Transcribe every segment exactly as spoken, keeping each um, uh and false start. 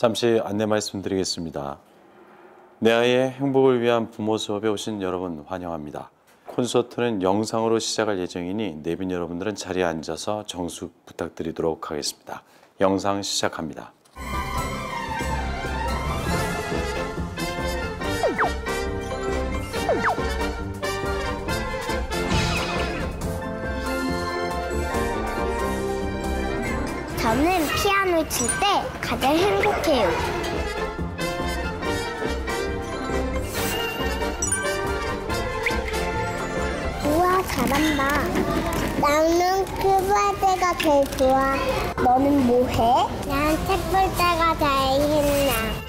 잠시 안내 말씀드리겠습니다. 내 아이의 행복을 위한 부모 수업에 오신 여러분 환영합니다. 콘서트는 영상으로 시작할 예정이니 내빈 여러분들은 자리에 앉아서 정숙 부탁드리도록 하겠습니다. 영상 시작합니다. 저는 피아노 칠 때 가장 행복해요. 우와, 잘한다. 나는 큐볼 때가 제일 좋아. 너는 뭐 해? 난 책 볼 때가 제일 신나.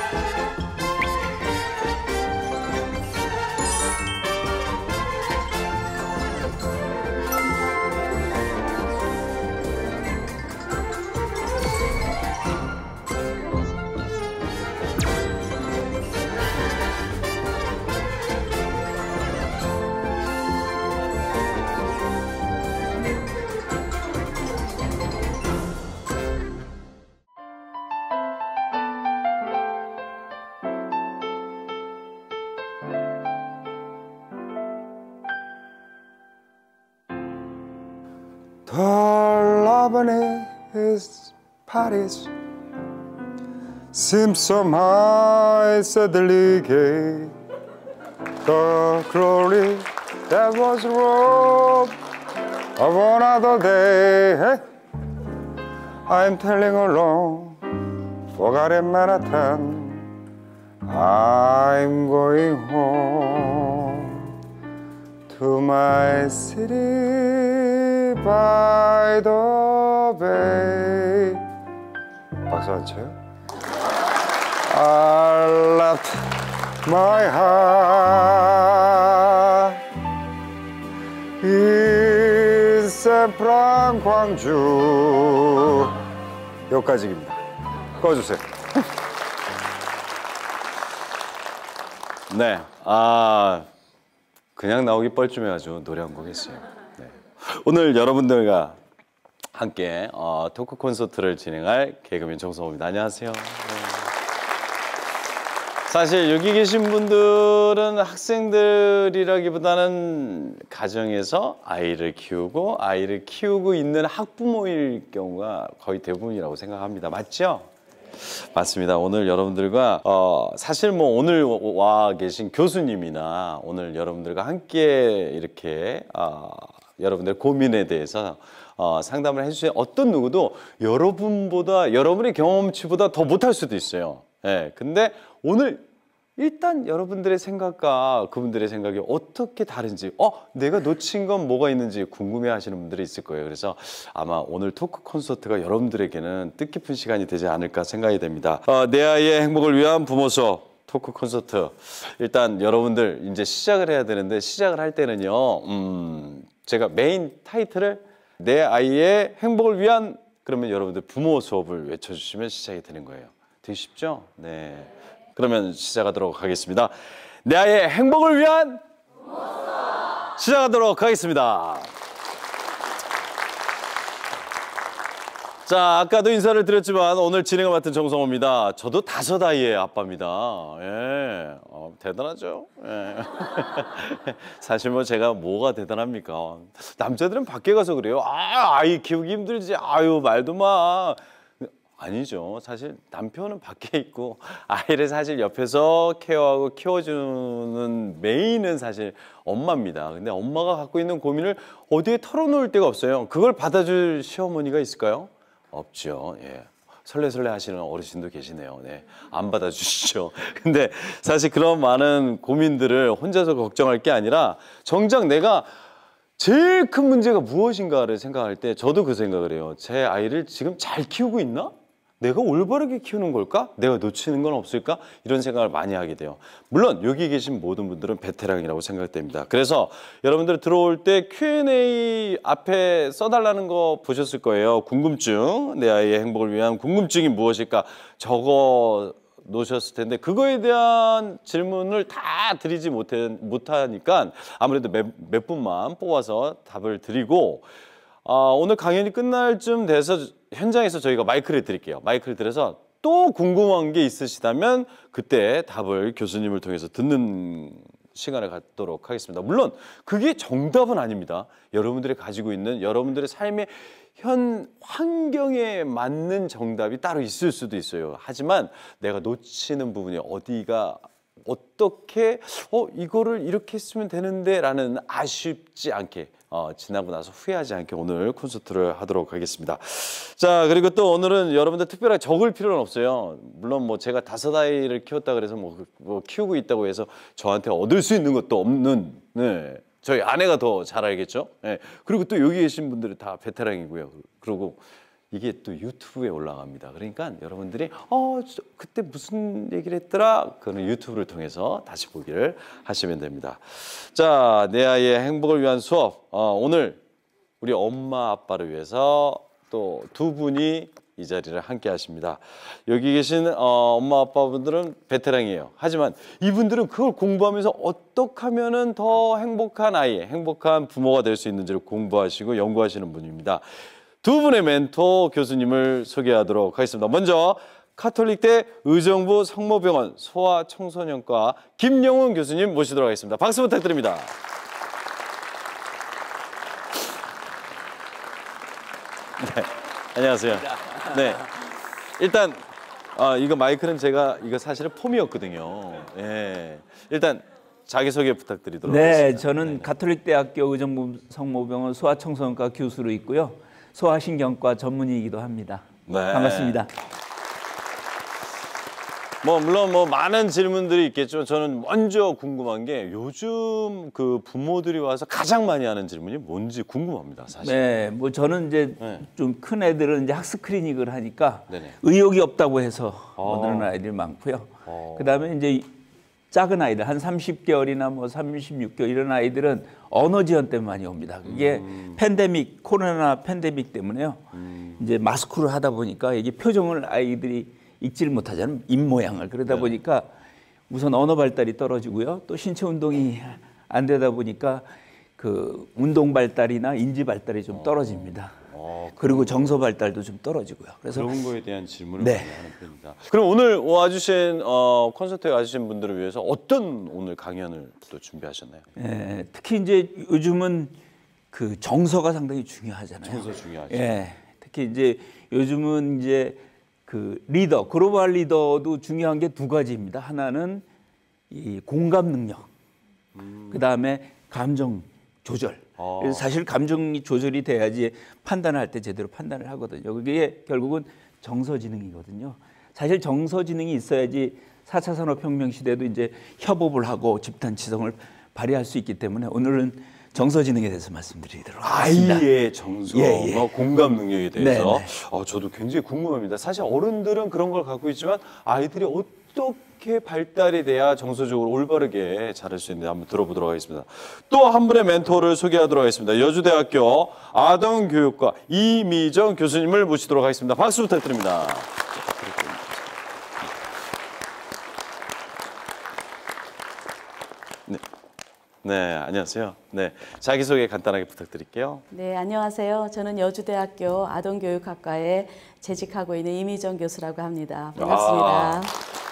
The loving is Paris seems so high suddenly gay. The glory that was robbed of another day. I'm telling along forgotten Manhattan. I'm going home to my city by the bay. 박수 안 쳐요? I left my heart in 샌프란 광주. 여기까지입니다. 꺼주세요. 네, 아 그냥 나오기 뻘쭘해 가지고 노래 한 곡 했어요. 네. 오늘 여러분들과 함께 어, 토크 콘서트를 진행할 개그맨 정성호입니다. 안녕하세요. 네. 사실 여기 계신 분들은 학생들이라기보다는 가정에서 아이를 키우고 아이를 키우고 있는 학부모일 경우가 거의 대부분이라고 생각합니다. 맞죠? 맞습니다. 오늘 여러분들과 어, 사실 뭐 오늘 와 계신 교수님이나 오늘 여러분들과 함께 이렇게 어, 여러분들 고민에 대해서 어, 상담을 해주신 어떤 누구도 여러분보다 여러분의 경험치보다 더 못할 수도 있어요. 예, 근데 오늘 일단 여러분들의 생각과 그분들의 생각이 어떻게 다른지, 어, 내가 놓친 건 뭐가 있는지 궁금해하시는 분들이 있을 거예요. 그래서 아마 오늘 토크 콘서트가 여러분들에게는 뜻깊은 시간이 되지 않을까 생각이 됩니다. 어, 내 아이의 행복을 위한 부모 수업 토크 콘서트. 일단 여러분들 이제 시작을 해야 되는데 시작을 할 때는요, 음, 제가 메인 타이틀을 내 아이의 행복을 위한, 그러면 여러분들 부모 수업을 외쳐주시면 시작이 되는 거예요. 되게 쉽죠? 네. 그러면 시작하도록 하겠습니다. 내 아이의 행복을 위한 부모 수업 시작하도록 하겠습니다. 자, 아까도 인사를 드렸지만 오늘 진행을 맡은 정성호입니다. 저도 다섯 아이의 아빠입니다. 예, 어, 대단하죠? 예. 사실 뭐 제가 뭐가 대단합니까? 남자들은 밖에 가서 그래요. 아, 아이 키우기 힘들지. 아유, 말도 마. 아니죠. 사실 남편은 밖에 있고 아이를 사실 옆에서 케어하고 키워주는 메인은 사실 엄마입니다. 근데 엄마가 갖고 있는 고민을 어디에 털어놓을 데가 없어요. 그걸 받아줄 시어머니가 있을까요? 없죠. 예. 설레설레 하시는 어르신도 계시네요. 네. 안 받아주시죠. 근데 사실 그런 많은 고민들을 혼자서 걱정할 게 아니라 정작 내가 제일 큰 문제가 무엇인가를 생각할 때 저도 그 생각을 해요. 제 아이를 지금 잘 키우고 있나? 내가 올바르게 키우는 걸까? 내가 놓치는 건 없을까? 이런 생각을 많이 하게 돼요. 물론 여기 계신 모든 분들은 베테랑이라고 생각됩니다. 그래서 여러분들 들어올 때 큐 앤 에이 앞에 써달라는 거 보셨을 거예요. 궁금증, 내 아이의 행복을 위한 궁금증이 무엇일까 적어 놓으셨을 텐데 그거에 대한 질문을 다 드리지 못해, 못하니까 아무래도 몇, 몇 분만 뽑아서 답을 드리고 어, 오늘 강연이 끝날 쯤 돼서 현장에서 저희가 마이크를 드릴게요. 마이크를 드려서 또 궁금한 게 있으시다면 그때 답을 교수님을 통해서 듣는 시간을 갖도록 하겠습니다. 물론 그게 정답은 아닙니다. 여러분들이 가지고 있는 여러분들의 삶의 현 환경에 맞는 정답이 따로 있을 수도 있어요. 하지만 내가 놓치는 부분이 어디가 어떻게 어 이거를 이렇게 했으면 되는데 라는 아쉽지 않게 어, 지나고 나서 후회하지 않게 오늘 콘서트를 하도록 하겠습니다. 자, 그리고 또 오늘은 여러분들 특별하게 적을 필요는 없어요. 물론 뭐 제가 다섯 아이를 키웠다 그래서 뭐, 뭐 키우고 있다고 해서 저한테 얻을 수 있는 것도 없는, 네, 저희 아내가 더 잘 알겠죠. 네. 그리고 또 여기 계신 분들은 다 베테랑이고요. 그리고 이게 또 유튜브에 올라갑니다. 그러니까 여러분들이 어 그때 무슨 얘기를 했더라? 그거는 유튜브를 통해서 다시 보기를 하시면 됩니다. 자, 내 아이의 행복을 위한 수업. 어, 오늘 우리 엄마 아빠를 위해서 또 두 분이 이 자리를 함께 하십니다. 여기 계신 어, 엄마 아빠분들은 베테랑이에요. 하지만 이분들은 그걸 공부하면서 어떻게 하면은 더 행복한 아이, 행복한 부모가 될 수 있는지를 공부하시고 연구하시는 분입니다. 두 분의 멘토 교수님을 소개하도록 하겠습니다. 먼저 카톨릭대 의정부 성모병원 소아청소년과 김영훈 교수님 모시도록 하겠습니다. 박수 부탁드립니다. 네, 안녕하세요. 네, 일단 아, 이거 마이크는 제가 이거 사실은 폼이었거든요. 예, 일단 자기소개 부탁드리도록 네, 하겠습니다. 저는 네. 가톨릭대학교 의정부 성모병원 소아청소년과 교수로 있고요. 소아신경과 전문의이기도 합니다. 네. 반갑습니다. 뭐 물론 뭐 많은 질문들이 있겠지만 저는 먼저 궁금한 게 요즘 그 부모들이 와서 가장 많이 하는 질문이 뭔지 궁금합니다, 사실. 네, 뭐 저는 이제 네. 좀 큰 애들은 이제 학습 클리닉을 하니까 네네. 의욕이 없다고 해서 어. 오는 아이들이 많고요. 어. 그다음에 이제 작은 아이들 한 삼십 개월이나 뭐 삼십육 개월 이런 아이들은 언어 지연 때문에 많이 옵니다. 그게 음. 팬데믹, 코로나 팬데믹 때문에요. 음. 이제 마스크를 하다 보니까 이게 표정을 아이들이 읽지를 못하잖아요. 입 모양을. 그러다 네. 보니까 우선 언어 발달이 떨어지고요. 또 신체 운동이 안 되다 보니까 그 운동 발달이나 인지 발달이 좀 떨어집니다. 어, 그리고 정서 발달도 좀 떨어지고요. 그래서 그런 거에 대한 질문을 네. 많이 하는 편입니다. 그럼 오늘 와주신 어, 콘서트에 와주신 분들을 위해서 어떤 오늘 강연을 또 준비하셨나요? 예, 특히 이제 요즘은 그 정서가 상당히 중요하잖아요. 정서 중요하죠. 예, 특히 이제 요즘은 이제 그 리더, 글로벌 리더도 중요한 게 두 가지입니다. 하나는 이 공감 능력, 음. 그 다음에 감정 조절. 아. 그래서 사실 감정이 조절이 돼야지 판단을 할 때 제대로 판단을 하거든요. 그게 결국은 정서지능이거든요. 사실 정서지능이 있어야지 사 차 산업혁명 시대도 이제 협업을 하고 집단지성을 발휘할 수 있기 때문에 오늘은 정서지능에 대해서 말씀드리도록 하겠습니다. 아이의 정서, 예, 예. 공감 능력에 대해서 네, 네. 어, 저도 굉장히 궁금합니다. 사실 어른들은 그런 걸 갖고 있지만 아이들이 어떻게 발달이 돼야 정서적으로 올바르게 자랄 수 있는지 한번 들어보도록 하겠습니다. 또 한 분의 멘토를 소개하도록 하겠습니다. 여주대학교 아동교육과 이미정 교수님을 모시도록 하겠습니다. 박수 부탁드립니다. 네. 네, 안녕하세요. 네, 자기소개 간단하게 부탁드릴게요. 네, 안녕하세요. 저는 여주대학교 아동교육학과에 재직하고 있는 이미정 교수라고 합니다. 반갑습니다. 아.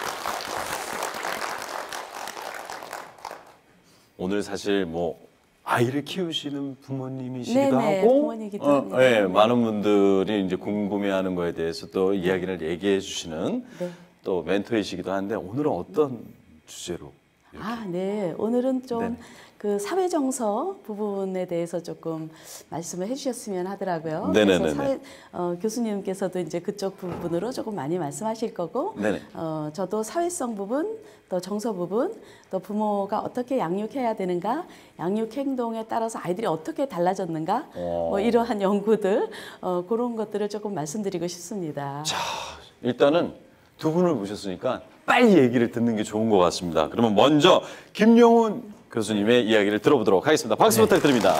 오늘 사실 뭐 아이를 키우시는 부모님이시기도 네네, 하고, 부모님이기도 어, 합니다. 네, 많은 분들이 이제 궁금해하는 거에 대해서 또 이야기를 얘기해 주시는 네. 또 멘토이시기도 한데 오늘은 어떤 주제로? 아, 네. 오늘은 좀 네네. 그 사회정서 부분에 대해서 조금 말씀을 해주셨으면 하더라고요. 네네네네. 그래서 사회, 어, 교수님께서도 이제 그쪽 부분으로 조금 많이 말씀하실 거고, 네네. 어, 저도 사회성 부분, 또 정서 부분, 또 부모가 어떻게 양육해야 되는가, 양육 행동에 따라서 아이들이 어떻게 달라졌는가, 어. 뭐 이러한 연구들, 어, 그런 것들을 조금 말씀드리고 싶습니다. 자, 일단은 두 분을 모셨으니까 빨리 얘기를 듣는 게 좋은 것 같습니다. 그러면 먼저 김영훈 교수님의 이야기를 들어보도록 하겠습니다. 박수 네. 부탁드립니다.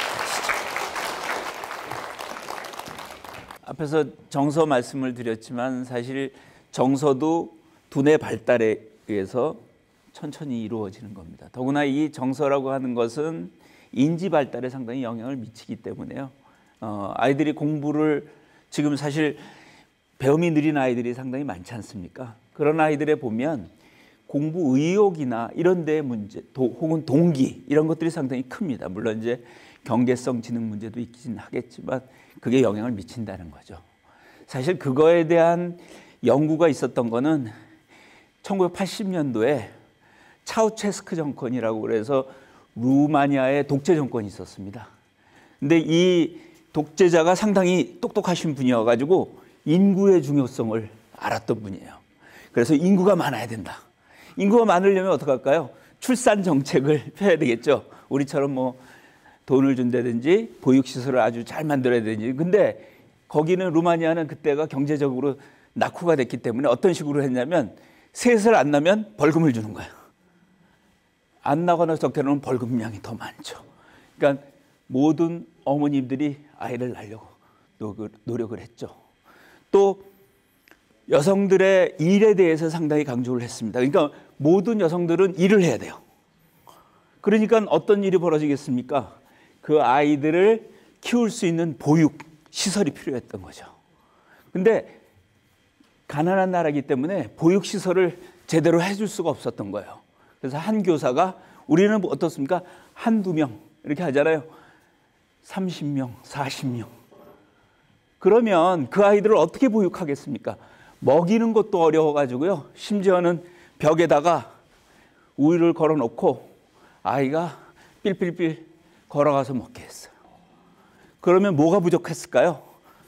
앞에서 정서 말씀을 드렸지만 사실 정서도 두뇌 발달에 의해서 천천히 이루어지는 겁니다. 더구나 이 정서라고 하는 것은 인지 발달에 상당히 영향을 미치기 때문에요. 어, 아이들이 공부를 지금 사실 배움이 느린 아이들이 상당히 많지 않습니까? 그런 아이들에 보면 공부 의욕이나 이런 데 문제, 도, 혹은 동기 이런 것들이 상당히 큽니다. 물론 이제 경제성 지능 문제도 있긴 하겠지만 그게 영향을 미친다는 거죠. 사실 그거에 대한 연구가 있었던 거는 천구백팔십 년도에 차우체스크 정권이라고 그래서 루마니아의 독재 정권이 있었습니다. 근데 이 독재자가 상당히 똑똑하신 분이어가지고 인구의 중요성을 알았던 분이에요. 그래서 인구가 많아야 된다. 인구가 많으려면 어떡할까요? 출산 정책을 펴야 되겠죠. 우리처럼 뭐 돈을 준다든지 보육시설을 아주 잘 만들어야 되든지. 근데 거기는 루마니아는 그때가 경제적으로 낙후가 됐기 때문에 어떤 식으로 했냐면 셋을 안 낳으면 벌금을 주는 거예요. 안 나거나 적게 놓으면 벌금량이 더 많죠. 그러니까 모든 어머님들이 아이를 낳으려고 노력을 했죠. 또 여성들의 일에 대해서 상당히 강조를 했습니다. 그러니까 모든 여성들은 일을 해야 돼요. 그러니까 어떤 일이 벌어지겠습니까? 그 아이들을 키울 수 있는 보육 시설이 필요했던 거죠. 근데 가난한 나라이기 때문에 보육 시설을 제대로 해줄 수가 없었던 거예요. 그래서 한 교사가 우리는 뭐 어떻습니까? 한두 명 이렇게 하잖아요. 삼십 명, 사십 명. 그러면 그 아이들을 어떻게 보육하겠습니까? 먹이는 것도 어려워가지고요. 심지어는 벽에다가 우유를 걸어놓고 아이가 삘삘삘 걸어가서 먹게 했어요. 그러면 뭐가 부족했을까요?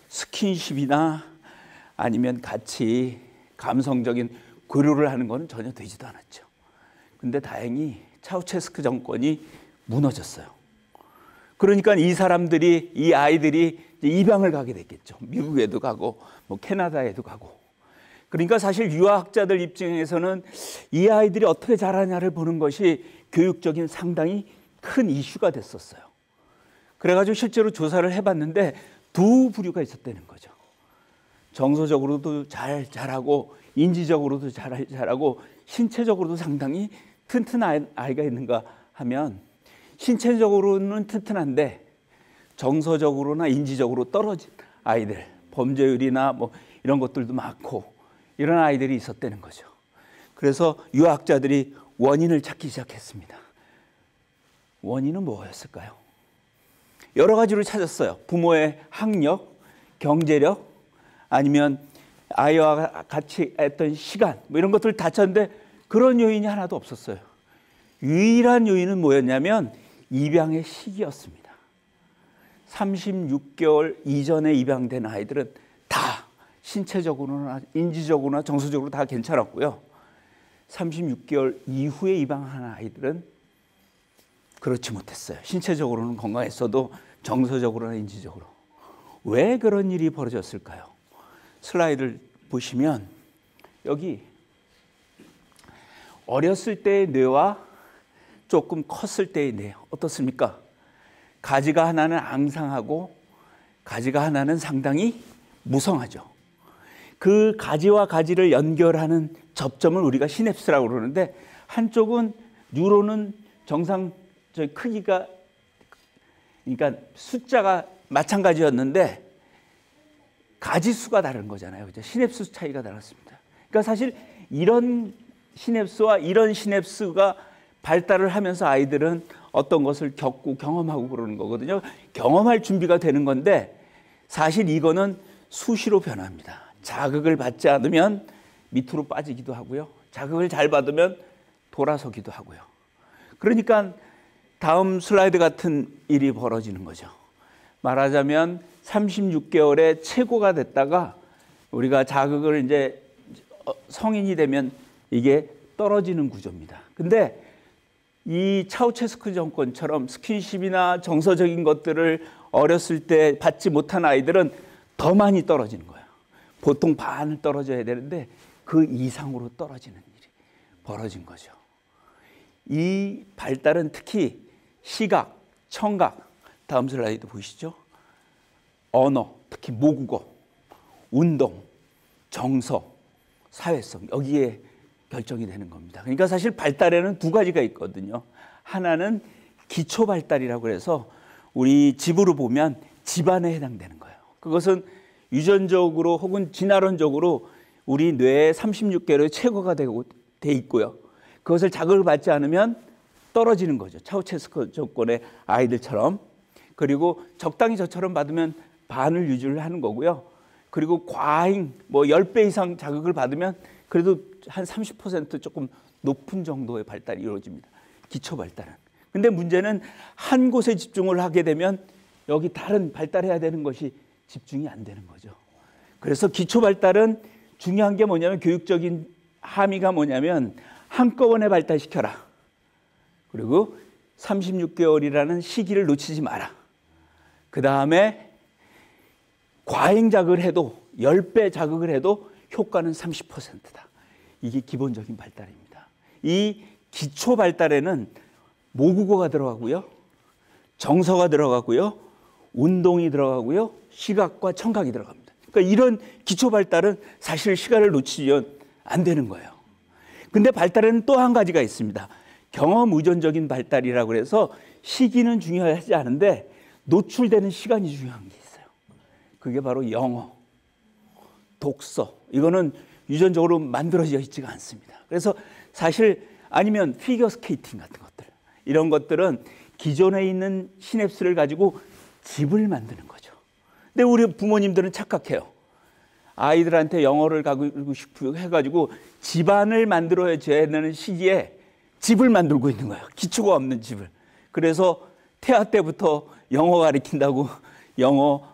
스킨십이나 아니면 같이 감성적인 교류를 하는 것은 전혀 되지도 않았죠. 근데 다행히 차우체스크 정권이 무너졌어요. 그러니까 이 사람들이, 이 아이들이 입양을 가게 됐겠죠. 미국에도 가고 뭐 캐나다에도 가고. 그러니까 사실 유학자들 입장에서는 이 아이들이 어떻게 자라냐를 보는 것이 교육적인 상당히 큰 이슈가 됐었어요. 그래가지고 실제로 조사를 해봤는데 두 부류가 있었다는 거죠. 정서적으로도 잘 자라고 인지적으로도 잘 자라고 신체적으로도 상당히 튼튼한 아이가 있는가 하면 신체적으로는 튼튼한데 정서적으로나 인지적으로 떨어진 아이들, 범죄율이나 뭐 이런 것들도 많고 이런 아이들이 있었다는 거죠. 그래서 유학자들이 원인을 찾기 시작했습니다. 원인은 뭐였을까요? 여러 가지로 찾았어요. 부모의 학력, 경제력, 아니면 아이와 같이 했던 시간 뭐 이런 것들을 다 찾는데 그런 요인이 하나도 없었어요. 유일한 요인은 뭐였냐면 입양의 시기였습니다. 삼십육 개월 이전에 입양된 아이들은 다 신체적으로나 인지적으로나 정서적으로 다 괜찮았고요. 삼십육 개월 이후에 입양한 아이들은 그렇지 못했어요. 신체적으로는 건강했어도 정서적으로나 인지적으로. 왜 그런 일이 벌어졌을까요? 슬라이드를 보시면 여기 어렸을 때의 뇌와 조금 컸을 때의 뇌 어떻습니까? 가지가 하나는 앙상하고 가지가 하나는 상당히 무성하죠. 그 가지와 가지를 연결하는 접점을 우리가 시냅스라고 그러는데 한쪽은 뉴런은 정상 저 크기가 그러니까 숫자가 마찬가지였는데 가지수가 다른 거잖아요. 그죠? 시냅스 차이가 달랐습니다. 그러니까 사실 이런 시냅스와 이런 시냅스가 발달을 하면서 아이들은 어떤 것을 겪고 경험하고 그러는 거거든요. 경험할 준비가 되는 건데 사실 이거는 수시로 변합니다. 자극을 받지 않으면 밑으로 빠지기도 하고요. 자극을 잘 받으면 돌아서기도 하고요. 그러니까 다음 슬라이드 같은 일이 벌어지는 거죠. 말하자면 삼십육 개월에 최고가 됐다가 우리가 자극을 이제 성인이 되면 이게 떨어지는 구조입니다. 근데 이 차우체스크 정권처럼 스킨십이나 정서적인 것들을 어렸을 때 받지 못한 아이들은 더 많이 떨어지는 거예요. 보통 반을 떨어져야 되는데 그 이상으로 떨어지는 일이 벌어진 거죠. 이 발달은 특히 시각, 청각, 다음 슬라이드 보시죠. 언어, 특히 모국어, 운동, 정서, 사회성 여기에 결정이 되는 겁니다. 그러니까 사실 발달에는 두 가지가 있거든요. 하나는 기초 발달이라고 해서 우리 집으로 보면 집안에 해당되는 거예요. 그것은 유전적으로 혹은 진화론적으로 우리 뇌의 삼십육 개로 최고가 되고 돼 있고요. 그것을 자극을 받지 않으면 떨어지는 거죠. 차우체스코 조건의 아이들처럼. 그리고 적당히 저처럼 받으면 반을 유지를 하는 거고요. 그리고 과잉 뭐 십 배 이상 자극을 받으면 그래도 한 삼십 퍼센트 조금 높은 정도의 발달이 이루어집니다. 기초 발달은. 근데 문제는 한 곳에 집중을 하게 되면 여기 다른 발달해야 되는 것이 집중이 안 되는 거죠. 그래서 기초 발달은 중요한 게 뭐냐면 교육적인 함의가 뭐냐면 한꺼번에 발달시켜라. 그리고 삼십육 개월이라는 시기를 놓치지 마라. 그 다음에 과잉 자극을 해도 십 배 자극을 해도 효과는 삼십 퍼센트다. 이게 기본적인 발달입니다. 이 기초 발달에는 모국어가 들어가고요. 정서가 들어가고요. 운동이 들어가고요. 시각과 청각이 들어갑니다. 그러니까 이런 기초 발달은 사실 시간을 놓치면 안 되는 거예요. 근데 발달에는 또 한 가지가 있습니다. 경험 의존적인 발달이라고 해서 시기는 중요하지 않은데 노출되는 시간이 중요한 게 있어요. 그게 바로 영어, 독서. 이거는 유전적으로 만들어져 있지가 않습니다. 그래서 사실 아니면 피겨 스케이팅 같은 것들. 이런 것들은 기존에 있는 시냅스를 가지고 집을 만드는 거죠. 근데 우리 부모님들은 착각해요. 아이들한테 영어를 가르치고 싶고 해가지고 집안을 만들어야 되는 시기에 집을 만들고 있는 거예요. 기초가 없는 집을. 그래서 태아 때부터 영어 가르친다고 영어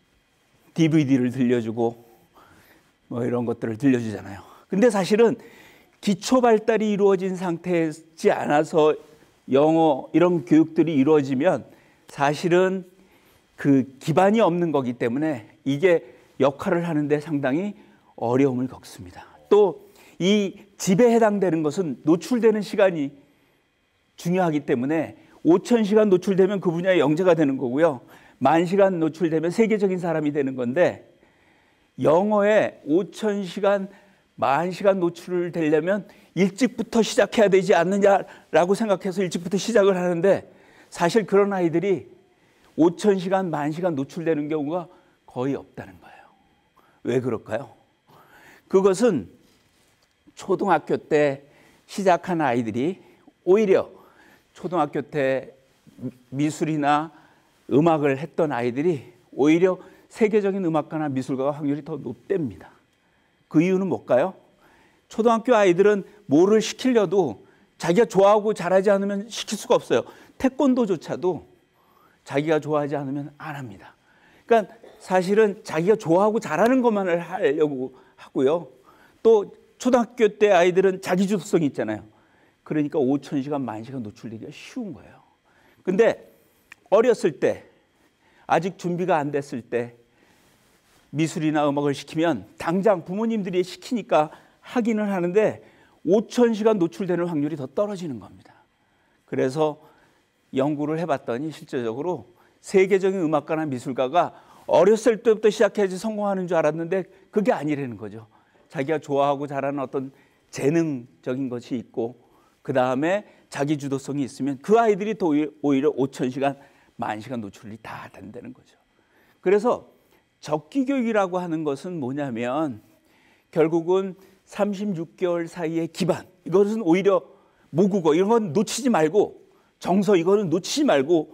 디비디를 들려주고 뭐 이런 것들을 들려주잖아요. 근데 사실은 기초 발달이 이루어진 상태이지 않아서 영어 이런 교육들이 이루어지면 사실은 그 기반이 없는 거기 때문에 이게 역할을 하는데 상당히 어려움을 겪습니다. 또 이 집에 해당되는 것은 노출되는 시간이 중요하기 때문에 오천 시간 노출되면 그 분야의 영재가 되는 거고요. 만 시간 노출되면 세계적인 사람이 되는 건데 영어에 오천 시간, 만 시간 노출을 되려면 일찍부터 시작해야 되지 않느냐라고 생각해서 일찍부터 시작을 하는데 사실 그런 아이들이 오천 시간, 만 시간 노출되는 경우가 거의 없다는 거예요. 왜 그럴까요? 그것은 초등학교 때 시작한 아이들이 오히려 초등학교 때 미술이나 음악을 했던 아이들이 오히려 세계적인 음악가나 미술가가 확률이 더 높답니다. 그 이유는 뭘까요? 초등학교 아이들은 뭐를 시키려도 자기가 좋아하고 잘하지 않으면 시킬 수가 없어요. 태권도조차도 자기가 좋아하지 않으면 안 합니다. 그러니까 사실은 자기가 좋아하고 잘하는 것만을 하려고 하고요. 또 초등학교 때 아이들은 자기주도성이 있잖아요. 그러니까 오천 시간, 만 시간 노출되기가 쉬운 거예요. 근데 어렸을 때 아직 준비가 안 됐을 때 미술이나 음악을 시키면 당장 부모님들이 시키니까 하기는 하는데 오천 시간 노출되는 확률이 더 떨어지는 겁니다. 그래서 연구를 해봤더니 실제적으로 세계적인 음악가나 미술가가 어렸을 때부터 시작해야지 성공하는 줄 알았는데 그게 아니라는 거죠. 자기가 좋아하고 잘하는 어떤 재능적인 것이 있고 그 다음에 자기 주도성이 있으면 그 아이들이 더 오히려 오천 시간, 만 시간 노출이 다 된다는 거죠. 그래서 적기교육이라고 하는 것은 뭐냐면 결국은 삼십육 개월 사이의 기반, 이것은 오히려 모국어 이런 건 놓치지 말고 정서 이거는 놓치지 말고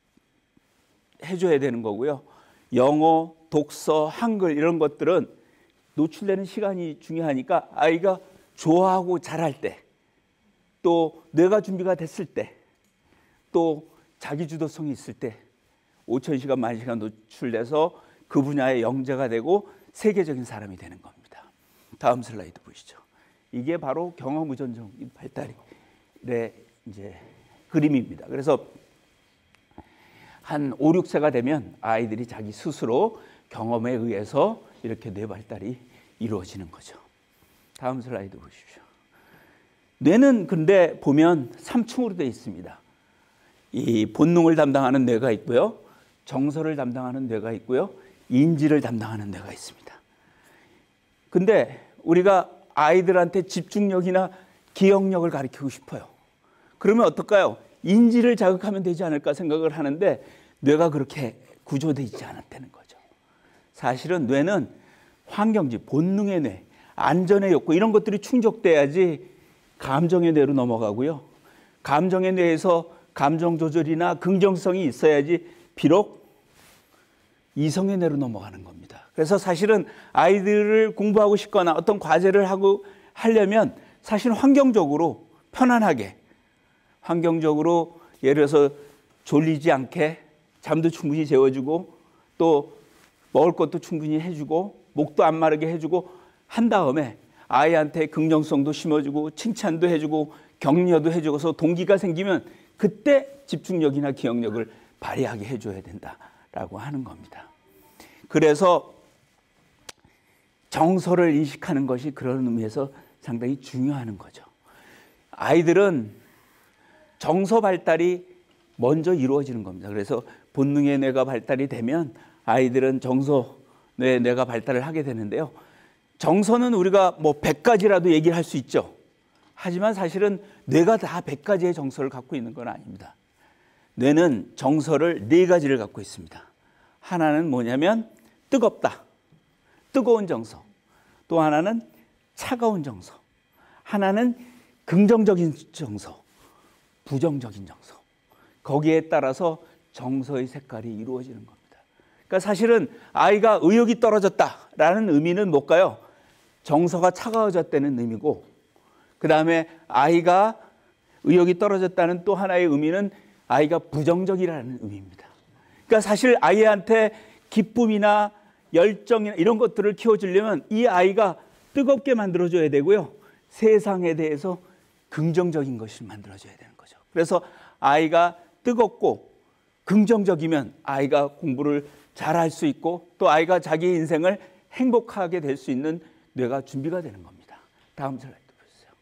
해줘야 되는 거고요. 영어, 독서, 한글 이런 것들은 노출되는 시간이 중요하니까 아이가 좋아하고 잘할 때, 또 뇌가 준비가 됐을 때, 또 자기 주도성이 있을 때 오천 시간, 만 시간 노출돼서 그 분야의 영재가 되고 세계적인 사람이 되는 겁니다. 다음 슬라이드 보시죠. 이게 바로 경험 의존적인 발달의 이제 그림입니다. 그래서 한 오, 육 세가 되면 아이들이 자기 스스로 경험에 의해서 이렇게 뇌 발달이 이루어지는 거죠. 다음 슬라이드 보십시오. 뇌는 근데 보면 삼 층으로 되어 있습니다. 이 본능을 담당하는 뇌가 있고요. 정서를 담당하는 뇌가 있고요. 인지를 담당하는 뇌가 있습니다. 근데 우리가 아이들한테 집중력이나 기억력을 가르치고 싶어요. 그러면 어떨까요? 인지를 자극하면 되지 않을까 생각을 하는데 뇌가 그렇게 구조되어 있지 않았다는 거죠. 사실은 뇌는 환경지, 본능의 뇌, 안전의 욕구 이런 것들이 충족돼야지 감정의 뇌로 넘어가고요. 감정의 뇌에서 감정 조절이나 긍정성이 있어야지 비록 이성의 뇌로 넘어가는 겁니다. 그래서 사실은 아이들을 공부하고 싶거나 어떤 과제를 하고 하려면 사실 환경적으로 편안하게, 환경적으로 예를 들어서 졸리지 않게 잠도 충분히 재워주고 또 먹을 것도 충분히 해주고 목도 안 마르게 해주고 한 다음에 아이한테 긍정성도 심어주고 칭찬도 해주고 격려도 해주고서 동기가 생기면 그때 집중력이나 기억력을 발휘하게 해줘야 된다라고 하는 겁니다. 그래서 정서를 인식하는 것이 그런 의미에서 상당히 중요한 거죠. 아이들은 정서 발달이 먼저 이루어지는 겁니다. 그래서 본능의 뇌가 발달이 되면 아이들은 정서의 뇌가 발달을 하게 되는데요. 정서는 우리가 뭐 백 가지라도 얘기를 할 수 있죠. 하지만 사실은 뇌가 다 백 가지의 정서를 갖고 있는 건 아닙니다. 뇌는 정서를 네 가지를 갖고 있습니다. 하나는 뭐냐면 뜨겁다, 뜨거운 정서. 또 하나는 차가운 정서. 하나는 긍정적인 정서, 부정적인 정서. 거기에 따라서 정서의 색깔이 이루어지는 겁니다. 그러니까 사실은 아이가 의욕이 떨어졌다라는 의미는 뭘까요? 정서가 차가워졌다는 의미고, 그 다음에 아이가 의욕이 떨어졌다는 또 하나의 의미는 아이가 부정적이라는 의미입니다. 그러니까 사실 아이한테 기쁨이나 열정이나 이런 것들을 키워주려면 이 아이가 뜨겁게 만들어줘야 되고요. 세상에 대해서 긍정적인 것을 만들어줘야 되는 거죠. 그래서 아이가 뜨겁고 긍정적이면 아이가 공부를 잘할 수 있고 또 아이가 자기 인생을 행복하게 될 수 있는 뇌가 준비가 되는 겁니다. 다음 슬라이드 보세요.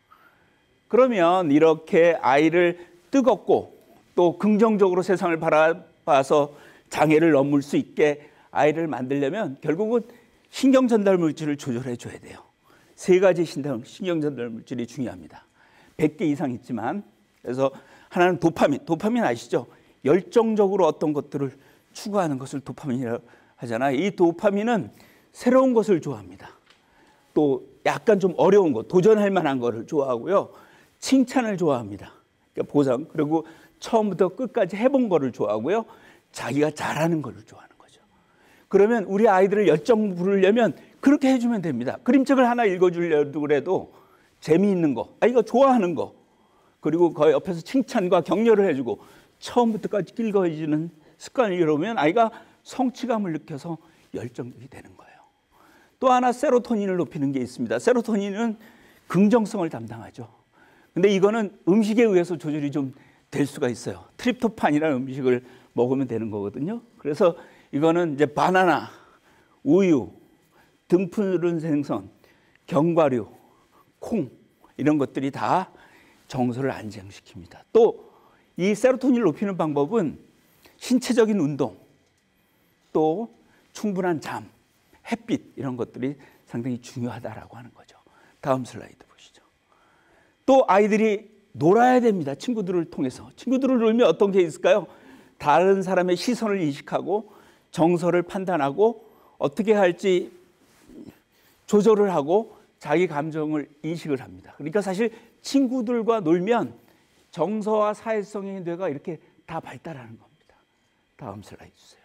그러면 이렇게 아이를 뜨겁고 또 긍정적으로 세상을 바라봐서 장애를 넘을 수 있게 아이를 만들려면 결국은 신경전달 물질을 조절해 줘야 돼요. 세 가지 신경전달 물질이 중요합니다. 백 개 이상 있지만, 그래서 하나는 도파민. 도파민 아시죠? 열정적으로 어떤 것들을 추구하는 것을 도파민이라고 하잖아요. 이 도파민은 새로운 것을 좋아합니다. 또 약간 좀 어려운 것, 도전할 만한 것을 좋아하고요. 칭찬을 좋아합니다. 그러니까 보상. 그리고 처음부터 끝까지 해본 거를 좋아하고요. 자기가 잘하는 거를 좋아하는 거죠. 그러면 우리 아이들을 열정 부르려면 그렇게 해주면 됩니다. 그림책을 하나 읽어주려고 그래도 재미있는 거, 아이가 좋아하는 거, 그리고 그 옆에서 칭찬과 격려를 해주고 처음부터 끝까지 읽어주는 습관을 이루면 아이가 성취감을 느껴서 열정적이 되는 거예요. 또 하나 세로토닌을 높이는 게 있습니다. 세로토닌은 긍정성을 담당하죠. 근데 이거는 음식에 의해서 조절이 좀 될 수가 있어요. 트립토판이라는 음식을 먹으면 되는 거거든요. 그래서 이거는 이제 바나나, 우유, 등푸른 생선, 견과류, 콩 이런 것들이 다 정서를 안정시킵니다. 또 이 세로토닌을 높이는 방법은 신체적인 운동, 또 충분한 잠, 햇빛 이런 것들이 상당히 중요하다라고 하는 거죠. 다음 슬라이드 보시죠. 또 아이들이 놀아야 됩니다. 친구들을 통해서. 친구들을 놀면 어떤 게 있을까요? 다른 사람의 시선을 인식하고 정서를 판단하고 어떻게 할지 조절을 하고 자기 감정을 인식을 합니다. 그러니까 사실 친구들과 놀면 정서와 사회성의 뇌가 이렇게 다 발달하는 겁니다. 다음 슬라이드 주세요.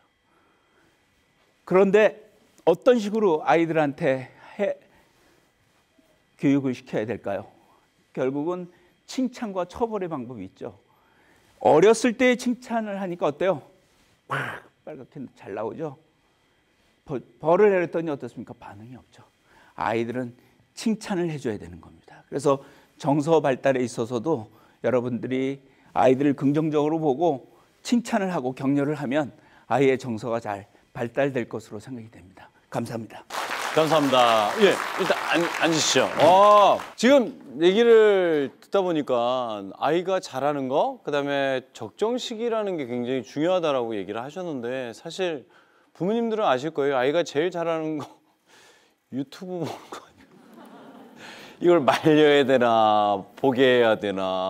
그런데 어떤 식으로 아이들한테 해, 교육을 시켜야 될까요? 결국은 칭찬과 처벌의 방법이 있죠. 어렸을 때 칭찬을 하니까 어때요? 팍 빨갛게 잘 나오죠. 벌을 내렸더니 어떻습니까? 반응이 없죠. 아이들은 칭찬을 해줘야 되는 겁니다. 그래서 정서 발달에 있어서도 여러분들이 아이들을 긍정적으로 보고 칭찬을 하고 격려를 하면 아이의 정서가 잘 발달될 것으로 생각이 됩니다. 감사합니다. 감사합니다. 예, 일단 앉, 앉으시죠. 어, 지금 얘기를 듣다 보니까 아이가 잘하는 거, 그다음에 적정 시기라는 게 굉장히 중요하다라고 얘기를 하셨는데 사실 부모님들은 아실 거예요. 아이가 제일 잘하는 거 유튜브 보는 거 아니에요. 이걸 말려야 되나, 보게 해야 되나,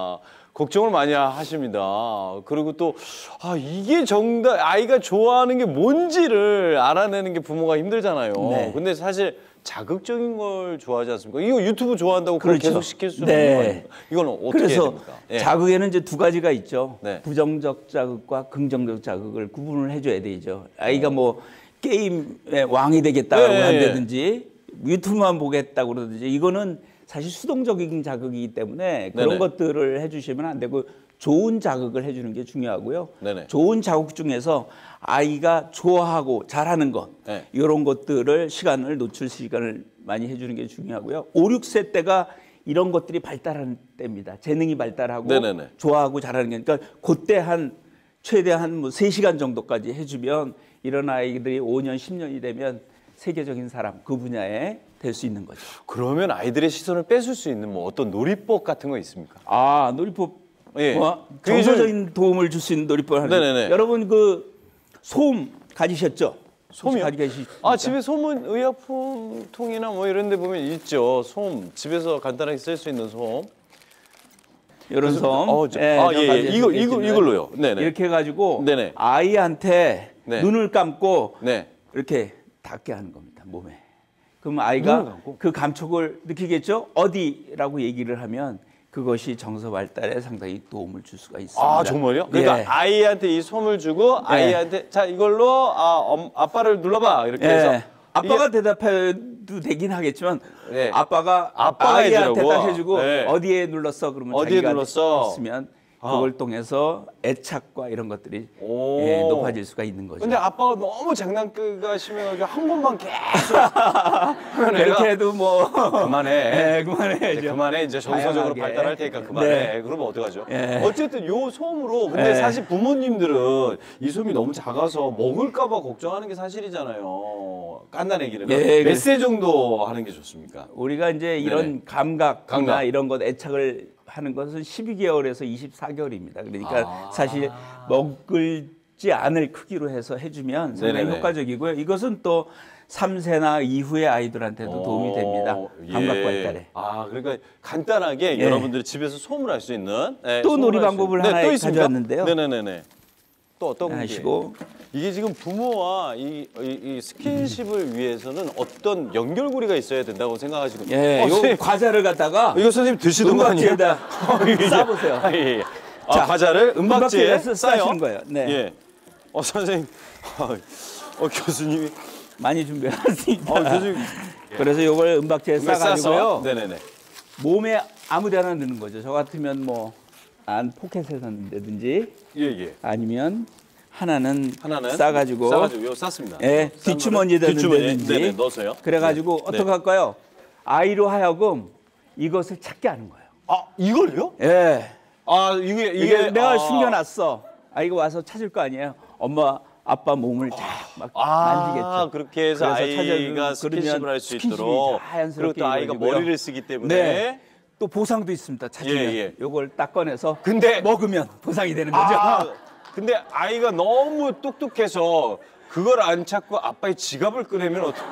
걱정을 많이 하십니다. 그리고 또 아, 이게 정답 아이가 좋아하는 게 뭔지를 알아내는 게 부모가 힘들잖아요. 네. 근데 사실 자극적인 걸 좋아하지 않습니까? 이거 유튜브 좋아한다고 그걸 그렇죠. 계속 시킬 수는 네. 없는 거 아닙니까? 이거는 어떻게 해야 그래서 됩니까? 예. 자극에는 이제 두 가지가 있죠. 네. 부정적 자극과 긍정적 자극을 구분을 해줘야 되죠. 아이가 뭐 게임의 왕이 되겠다고 네. 한다든지 유튜브만 보겠다고 그러든지 이거는 사실 수동적인 자극이기 때문에 그런 네네. 것들을 해주시면 안 되고 좋은 자극을 해주는 게 중요하고요. 네네. 좋은 자극 중에서 아이가 좋아하고 잘하는 것 네. 이런 것들을 시간을 노출 시간을 많이 해주는 게 중요하고요. 오, 육 세 때가 이런 것들이 발달하는 때입니다. 재능이 발달하고 네네네. 좋아하고 잘하는 게 그러니까 그때 한 최대 한 뭐 세 시간 정도까지 해주면 이런 아이들이 오 년, 십 년이 되면 세계적인 사람 그 분야에 될 수 있는 거죠. 그러면 아이들의 시선을 뺏을 수 있는 뭐 어떤 놀이법 같은 거 있습니까? 아 놀이법 예. 뭐 그게 정서적인 도움을 줄 수 있는 놀이법을 하는 네네네. 여러분 그 소음 가지셨죠? 솜이요? 가지고 계시 아 집에 솜은 의약품통이나 뭐 이런 데 보면 있죠. 솜 집에서 간단하게 쓸 수 있는 솜. 이런 섬. 어, 저- 아, 예, 예. 이거- 이거- 이걸로요. 네네. 이렇게 해가지고 네네. 아이한테 네. 눈을 감고 네. 이렇게 닿게 하는 겁니다. 몸에. 그럼 눈을 아이가 감고? 그 감촉을 느끼겠죠? 어디라고 얘기를 하면 그것이 정서 발달에 상당히 도움을 줄 수가 있습니다. 아 정말요? 그러니까 예. 아이한테 이 솜을 주고 아이한테 자 이걸로 아 엄, 아빠를 눌러봐 이렇게 해서 예. 아빠가 이게- 대답해도 되긴 하겠지만 네. 아빠가 아빠가 아이한테 해주라고. 딱 해주고 네. 어디에 눌렀어 그러면 어디에 자기가 눌렀어? 있으면 아. 그걸 통해서 애착과 이런 것들이 오. 예, 높아질 수가 있는 거죠. 근데 아빠가 너무 장난기가 심해가지고 한 번만 계속 하면 그렇게 애가 해도 뭐 그만해. 예, 그만해. 이제 그만해 이제 정서적으로 다양하게. 발달할 테니까 그만해. 네. 그러면 어떡하죠? 예. 어쨌든 요 솜으로 근데 예. 사실 부모님들은 이 솜이 너무 작아서 먹을까봐 걱정하는 게 사실이잖아요. 깐난애기는 예, 몇 세 정도 하는 게 좋습니까? 우리가 이제 이런 네네. 감각이나 감각. 이런 것 애착을 하는 것은 십이 개월에서 이십사 개월입니다. 그러니까 아. 사실 먹을지 않을 크기로 해서 해주면 상당히 네네네. 효과적이고요. 이것은 또 삼 세나 이후의 아이들한테도 도움이 됩니다. 어, 감각 예. 발달에. 아, 그러니까 간단하게 예. 여러분들이 집에서 솜을 할 수 있는 네, 또 솜을 놀이 할수 방법을 있는- 네, 하나 또 있습니까? 가져왔는데요. 네네네네. 또 어떤 게? 하시고 이게 지금 부모와 이, 이, 이 스킨십을 위해서는 어떤 연결고리가 있어야 된다고 생각하시고. 예, 어, 요 선생님, 과자를 갖다가 이거 선생님 드시던 거 아니에요? 은박지에다 이게- 싸보세요. 아, 예, 예. 아, 자, 과자를 은박지에 은박지에 싸요. 싸시는 거예요. 네. 예. 어 선생님, 어, 교수님이, 많이 준비해놨습니다. 어 교수님 그래서 요걸 은박지에 이걸 싸가지고요. 싸서? 네네네. 몸에 아무데나 넣는 거죠. 저 같으면 뭐 안 포켓에 넣는다든지 예 예. 아니면 하나는, 하나는 싸가지고 싸가지고 요 쌌습니다. 예, 싼 뒷주머니에 거를 뒷주머니에, 넣는다든지 네네, 넣어서요. 그래가지고 네. 어떻게 네. 할까요? 아이로 하여금 이것을 찾게 하는 거예요. 아 이걸요? 예, 아 이게 이게, 이게 내가 아, 숨겨놨어. 아이가 와서 찾을 거 아니에요. 엄마, 아빠 몸을 쫙막 아, 만지겠죠. 그렇게 해서 그래서 아이가 찾아주고 스킨십을 그러면 할 수 스킨십이 있도록. 자연스럽게 그리고 또 아이가 이루어지고요. 머리를 쓰기 때문에. 네. 또 보상도 있습니다. 찾으면 예, 예. 요걸 딱 꺼내서 근데- 먹으면 보상이 되는 거죠. 아, 근데 아이가 너무 똑똑해서 그걸 안 찾고 아빠의 지갑을 꺼내면 어떡?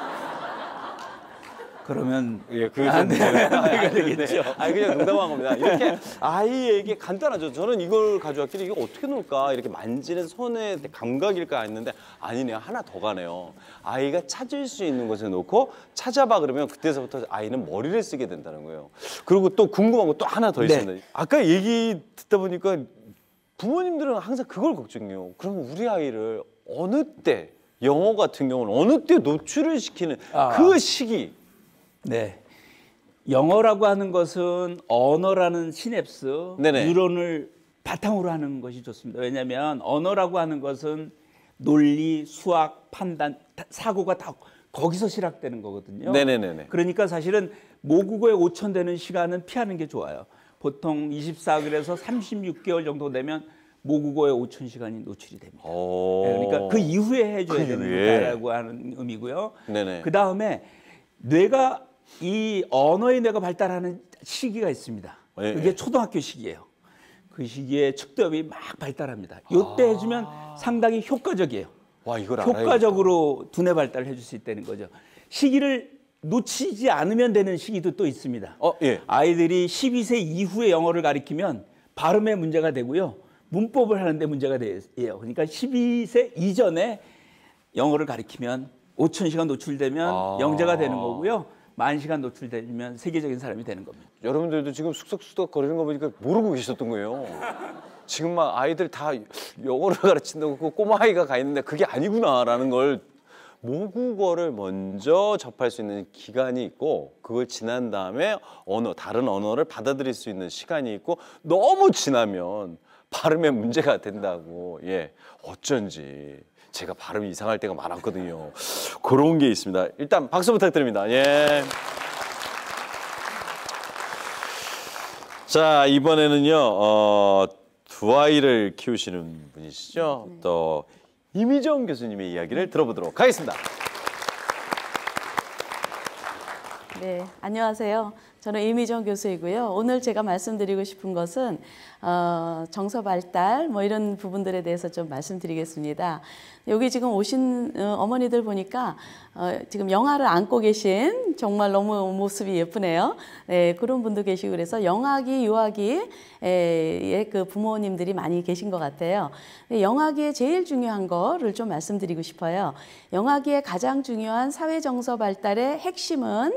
그러면 예, 그 안 정도. 돼. 안 아, 되겠죠. 네. 아니 그냥 농담한 겁니다. 이렇게 아이에게 간단하죠. 저는 이걸 가져왔길래 이거 어떻게 놓을까 이렇게 만지는 손의 감각일까 했는데 아니네요. 하나 더 가네요. 아이가 찾을 수 있는 곳에 놓고 찾아봐 그러면 그때서부터 아이는 머리를 쓰게 된다는 거예요. 그리고 또 궁금한 거 또 하나 더 네. 있습니다. 아까 얘기 듣다 보니까 부모님들은 항상 그걸 걱정해요. 그러면 우리 아이를 어느 때 영어 같은 경우는 어느 때 노출을 시키는 아. 그 시기. 네. 영어라고 하는 것은 언어라는 시냅스, 네네. 뉴런을 바탕으로 하는 것이 좋습니다. 왜냐하면 언어라고 하는 것은 논리, 수학, 판단, 다- 사고가 다 거기서 시작되는 거거든요. 네네네네. 그러니까 사실은 모국어에 오천되는 시간은 피하는 게 좋아요. 보통 이십사 그래서 삼십육 개월 정도 되면 모국어에 오천 시간이 노출이 됩니다. 오. 네, 그러니까 그 이후에 해줘야 그 되는 이후에. 거다라고 하는 의미고요. 네네. 그 다음에 뇌가 이 언어의 뇌가 발달하는 시기가 있습니다. 예, 그게 예. 초등학교 시기예요. 그 시기에 측두엽이 막 발달합니다. 이때 해주면 상당히 효과적이에요. 와 이걸 알아야 효과적으로 두뇌 발달을 해줄 수 있다는 거죠. 시기를 놓치지 않으면 되는 시기도 또 있습니다. 어 예. 아이들이 십이 세 이후에 영어를 가리키면 발음에 문제가 되고요. 문법을 하는데 문제가 돼요. 그러니까 십이 세 이전에 영어를 가리키면 오천 시간 노출되면 아. 영재가 되는 거고요. 만 시간 노출되면 세계적인 사람이 되는 겁니다. 여러분들도 지금 쑥덕쑥덕 거리는 거 보니까 모르고 계셨던 거예요. 지금 막 아이들 다 영어를 가르친다고 그 꼬마 아이가 가 있는데 그게 아니구나라는 걸 모국어를 먼저 접할 수 있는 기간이 있고 그걸 지난 다음에 언어 다른 언어를 받아들일 수 있는 시간이 있고 너무 지나면 발음에 문제가 된다고. 예, 어쩐지 제가 발음이 이상할 때가 많았거든요. 그런 게 있습니다. 일단 박수 부탁드립니다. 예. 자, 이번에는요. 어, 두 아이를 키우시는 분이시죠. 또 이미정 교수님의 이야기를 들어보도록 하겠습니다. 네, 안녕하세요. 저는 이미정 교수이고요. 오늘 제가 말씀드리고 싶은 것은 어, 정서 발달 뭐 이런 부분들에 대해서 좀 말씀드리겠습니다. 여기 지금 오신 어, 어머니들 보니까 어, 지금 영아를 안고 계신 정말 너무 모습이 예쁘네요. 네, 그런 분도 계시고 그래서 영아기, 유아기의 그 부모님들이 많이 계신 것 같아요. 영아기에 제일 중요한 거를 좀 말씀드리고 싶어요. 영아기에 가장 중요한 사회 정서 발달의 핵심은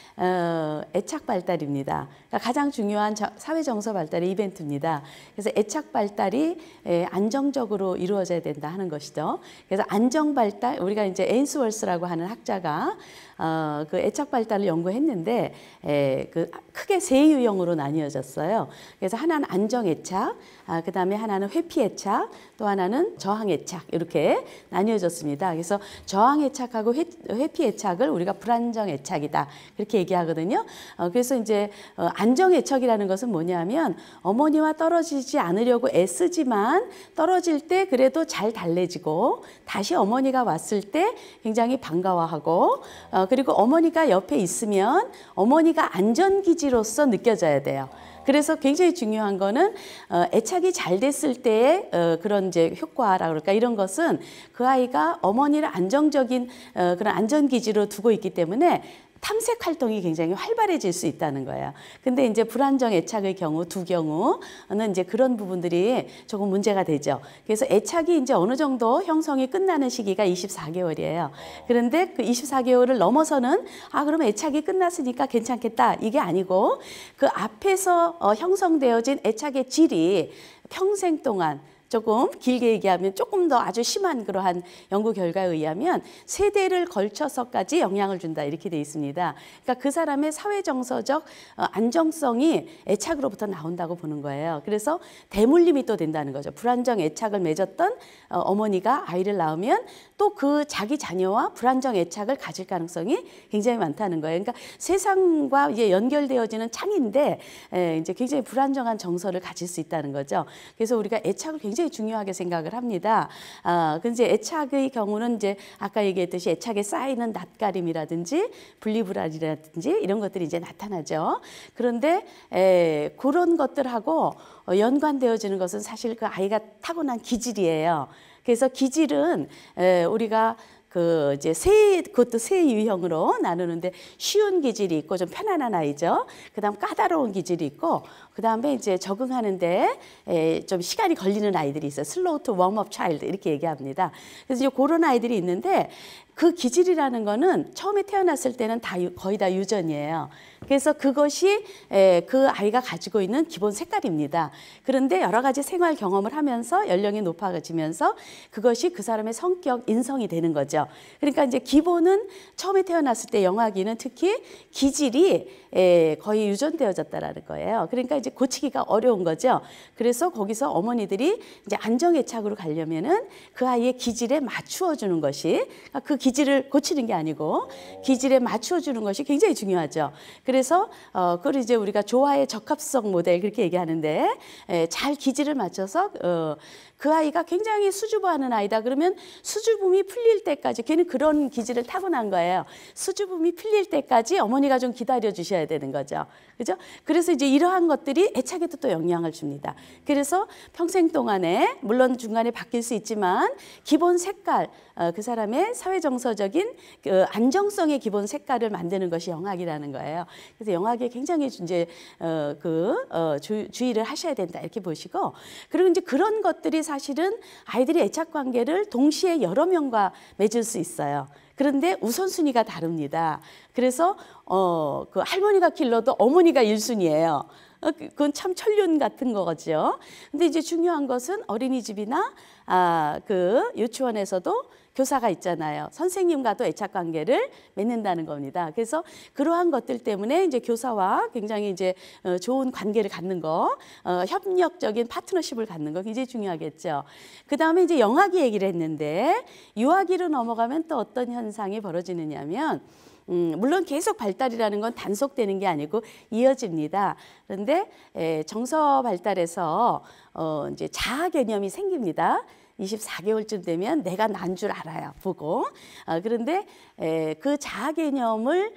어, 애착 발달입니다. 그러니까 가장 중요한 저, 사회 정서 발달의 이벤트입니다. 그래서 애착 발달이 에, 안정적으로 이루어져야 된다 하는 것이죠. 그래서 안정 발달, 우리가 이제 에인스월스라고 하는 학자가 어, 그 애착 발달을 연구했는데 에, 그 크게 세 유형으로 나뉘어졌어요. 그래서 하나는 안정 애착, 아, 그 다음에 하나는 회피 애착, 또 하나는 저항 애착 이렇게 나뉘어졌습니다. 그래서 저항 애착하고 회, 회피 애착을 우리가 불안정 애착이다 그렇게 얘기하거든요. 어, 그래서 이제 어, 안정 애착이라는 것은 뭐냐면 어머니와 떨어지지 않으려고 애쓰지만 떨어질 때 그래도 잘 달래지고 다시 어머니가 왔을 때 굉장히 반가워하고 어, 그리고 어머니가 옆에 있으면 어머니가 안전기지로서 느껴져야 돼요. 그래서 굉장히 중요한 거는 어, 애착이 잘 됐을 때의 어, 그런 이제 효과라 그럴까 이런 것은 그 아이가 어머니를 안정적인 어, 그런 안전기지로 두고 있기 때문에 탐색 활동이 굉장히 활발해질 수 있다는 거예요. 근데 이제 불안정 애착의 경우, 두 경우는 이제 그런 부분들이 조금 문제가 되죠. 그래서 애착이 이제 어느 정도 형성이 끝나는 시기가 이십사 개월이에요. 그런데 그 이십사 개월을 넘어서는 아, 그러면 애착이 끝났으니까 괜찮겠다. 이게 아니고 그 앞에서 어, 형성되어진 애착의 질이 평생 동안 조금 길게 얘기하면 조금 더 아주 심한 그러한 연구 결과에 의하면 세대를 걸쳐서까지 영향을 준다 이렇게 돼 있습니다. 그러니까 그 사람의 사회정서적 안정성이 애착으로부터 나온다고 보는 거예요. 그래서 대물림이 또 된다는 거죠. 불안정 애착을 맺었던 어머니가 아이를 낳으면 또 그 자기 자녀와 불안정 애착을 가질 가능성이 굉장히 많다는 거예요. 그러니까 세상과 이제 연결되어지는 창인데 이제 굉장히 불안정한 정서를 가질 수 있다는 거죠. 그래서 우리가 애착을 굉장히 중요하게 생각을 합니다. 아, 근데 애착의 경우는 이제 아까 얘기했듯이 애착에 쌓이는 낯가림이라든지 분리불안이라든지 이런 것들이 이제 나타나죠. 그런데 에, 그런 것들하고 연관되어지는 것은 사실 그 아이가 타고난 기질이에요. 그래서 기질은 에, 우리가 그 이제 세 그것도 세 유형으로 나누는데 쉬운 기질이 있고 좀 편안한 아이죠. 그다음 까다로운 기질이 있고 그다음에 이제 적응하는데 에, 좀 시간이 걸리는 아이들이 있어요. 슬로우 투 웜업 차일드 이렇게 얘기합니다. 그래서 이제 그런 아이들이 있는데 그 기질이라는 거는 처음에 태어났을 때는 다 거의 다 유전이에요. 그래서 그것이 그 아이가 가지고 있는 기본 색깔입니다. 그런데 여러 가지 생활 경험을 하면서 연령이 높아지면서 그것이 그 사람의 성격, 인성이 되는 거죠. 그러니까 이제 기본은 처음에 태어났을 때 영아기는 특히 기질이 거의 유전되어졌다라는 거예요. 그러니까 이제 고치기가 어려운 거죠. 그래서 거기서 어머니들이 이제 안정애착으로 가려면은 그 아이의 기질에 맞추어 주는 것이 그 기질을 고치는 게 아니고 기질에 맞추어 주는 것이 굉장히 중요하죠. 그래서 어, 그걸 이제 우리가 조화의 적합성 모델 그렇게 얘기하는데 에, 잘 기질을 맞춰서 어, 그 아이가 굉장히 수줍어하는 아이다 그러면 수줍음이 풀릴 때까지 걔는 그런 기질을 타고난 거예요. 수줍음이 풀릴 때까지 어머니가 좀 기다려 주셔야 되는 거죠. 그죠? 그래서 이제 이러한 것들이 애착에도 또 영향을 줍니다. 그래서 평생 동안에 물론 중간에 바뀔 수 있지만 기본 색깔, 어, 그 사람의 사회 정서적인 그 안정성의 기본 색깔을 만드는 것이 영학이라는 거예요. 그래서 영학에 굉장히 이제 어, 그 어, 주, 주의를 하셔야 된다 이렇게 보시고, 그리고 이제 그런 것들이 사실은 아이들이 애착 관계를 동시에 여러 명과 맺을 수 있어요. 그런데 우선순위가 다릅니다. 그래서 어, 그 할머니가 킬러도 어머니가 일 순위예요. 어, 그건 참 천륜 같은 거죠. 근데 이제 중요한 것은 어린이집이나 아, 그 유치원에서도 교사가 있잖아요. 선생님과도 애착 관계를 맺는다는 겁니다. 그래서 그러한 것들 때문에 이제 교사와 굉장히 이제 어, 좋은 관계를 갖는 거, 어, 협력적인 파트너십을 갖는 거 굉장히 중요하겠죠. 그 다음에 이제 영아기 얘기를 했는데 유아기로 넘어가면 또 어떤 현상이 벌어지느냐면 음, 물론 계속 발달이라는 건 단속되는 게 아니고 이어집니다. 그런데 에, 정서 발달에서 어, 이제 자아 개념이 생깁니다. 이십사 개월쯤 되면 내가 난 줄 알아요, 보고. 어, 그런데 에, 그 자아 개념을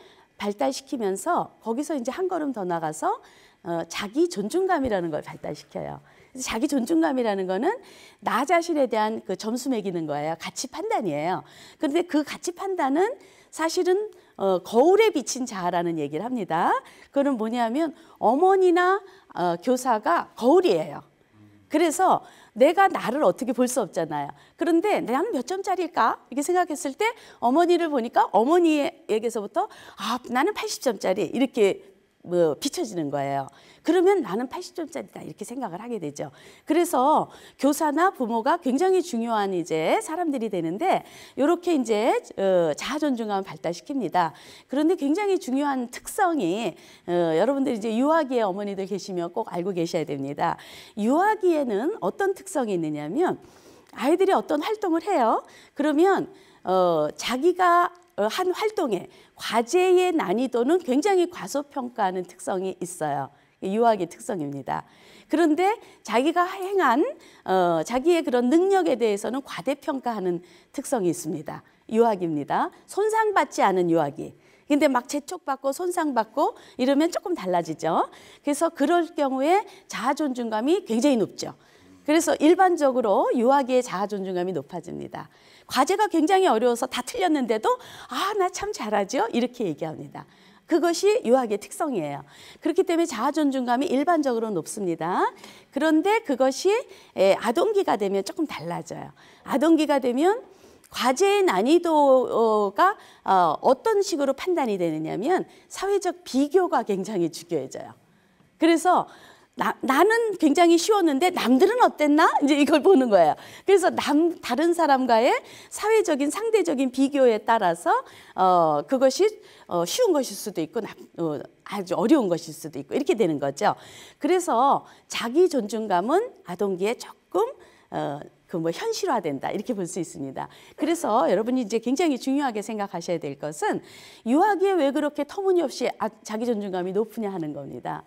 발달시키면서 거기서 이제 한 걸음 더 나가서 어, 자기 존중감이라는 걸 발달시켜요. 그래서 자기 존중감이라는 거는 나 자신에 대한 그 점수 매기는 거예요. 가치 판단이에요. 그런데 그 가치 판단은 사실은 어, 거울에 비친 자아라는 얘기를 합니다. 그거는 뭐냐면 어머니나 어, 교사가 거울이에요. 그래서 내가 나를 어떻게 볼 수 없잖아요. 그런데 나는 몇 점짜리일까? 이렇게 생각했을 때 어머니를 보니까 어머니에게서부터 아, 나는 팔십 점짜리 이렇게 뭐 비춰지는 거예요. 그러면 나는 팔십 점짜리다 이렇게 생각을 하게 되죠. 그래서 교사나 부모가 굉장히 중요한 이제 사람들이 되는데 이렇게 이제 어, 자아 존중감을 발달시킵니다. 그런데 굉장히 중요한 특성이 어, 여러분들이 이제 유아기의 어머니들 계시면 꼭 알고 계셔야 됩니다. 유아기에는 어떤 특성이 있느냐면 아이들이 어떤 활동을 해요. 그러면 어, 자기가 한 활동에 과제의 난이도는 굉장히 과소평가하는 특성이 있어요. 유아기의 특성입니다. 그런데 자기가 행한 어, 자기의 그런 능력에 대해서는 과대평가하는 특성이 있습니다. 유아기입니다. 손상받지 않은 유아기. 근데 막 재촉받고 손상받고 이러면 조금 달라지죠. 그래서 그럴 경우에 자아 존중감이 굉장히 높죠. 그래서 일반적으로 유아기의 자아 존중감이 높아집니다. 과제가 굉장히 어려워서 다 틀렸는데도 아, 나 참 잘하죠? 이렇게 얘기합니다. 그것이 유아기의 특성이에요. 그렇기 때문에 자아 존중감이 일반적으로 높습니다. 그런데 그것이 아동기가 되면 조금 달라져요. 아동기가 되면 과제의 난이도가 어떤 식으로 판단이 되느냐면 사회적 비교가 굉장히 중요해져요. 그래서 나, 나는 굉장히 쉬웠는데 남들은 어땠나? 이제 이걸 보는 거예요. 그래서 남, 다른 사람과의 사회적인 상대적인 비교에 따라서 어, 그것이 어, 쉬운 것일 수도 있고 나, 어, 아주 어려운 것일 수도 있고 이렇게 되는 거죠. 그래서 자기 존중감은 아동기에 조금 어, 그 뭐 현실화된다 이렇게 볼 수 있습니다. 그래서 여러분이 이제 굉장히 중요하게 생각하셔야 될 것은 유아기에 왜 그렇게 터무니없이 아, 자기 존중감이 높으냐 하는 겁니다.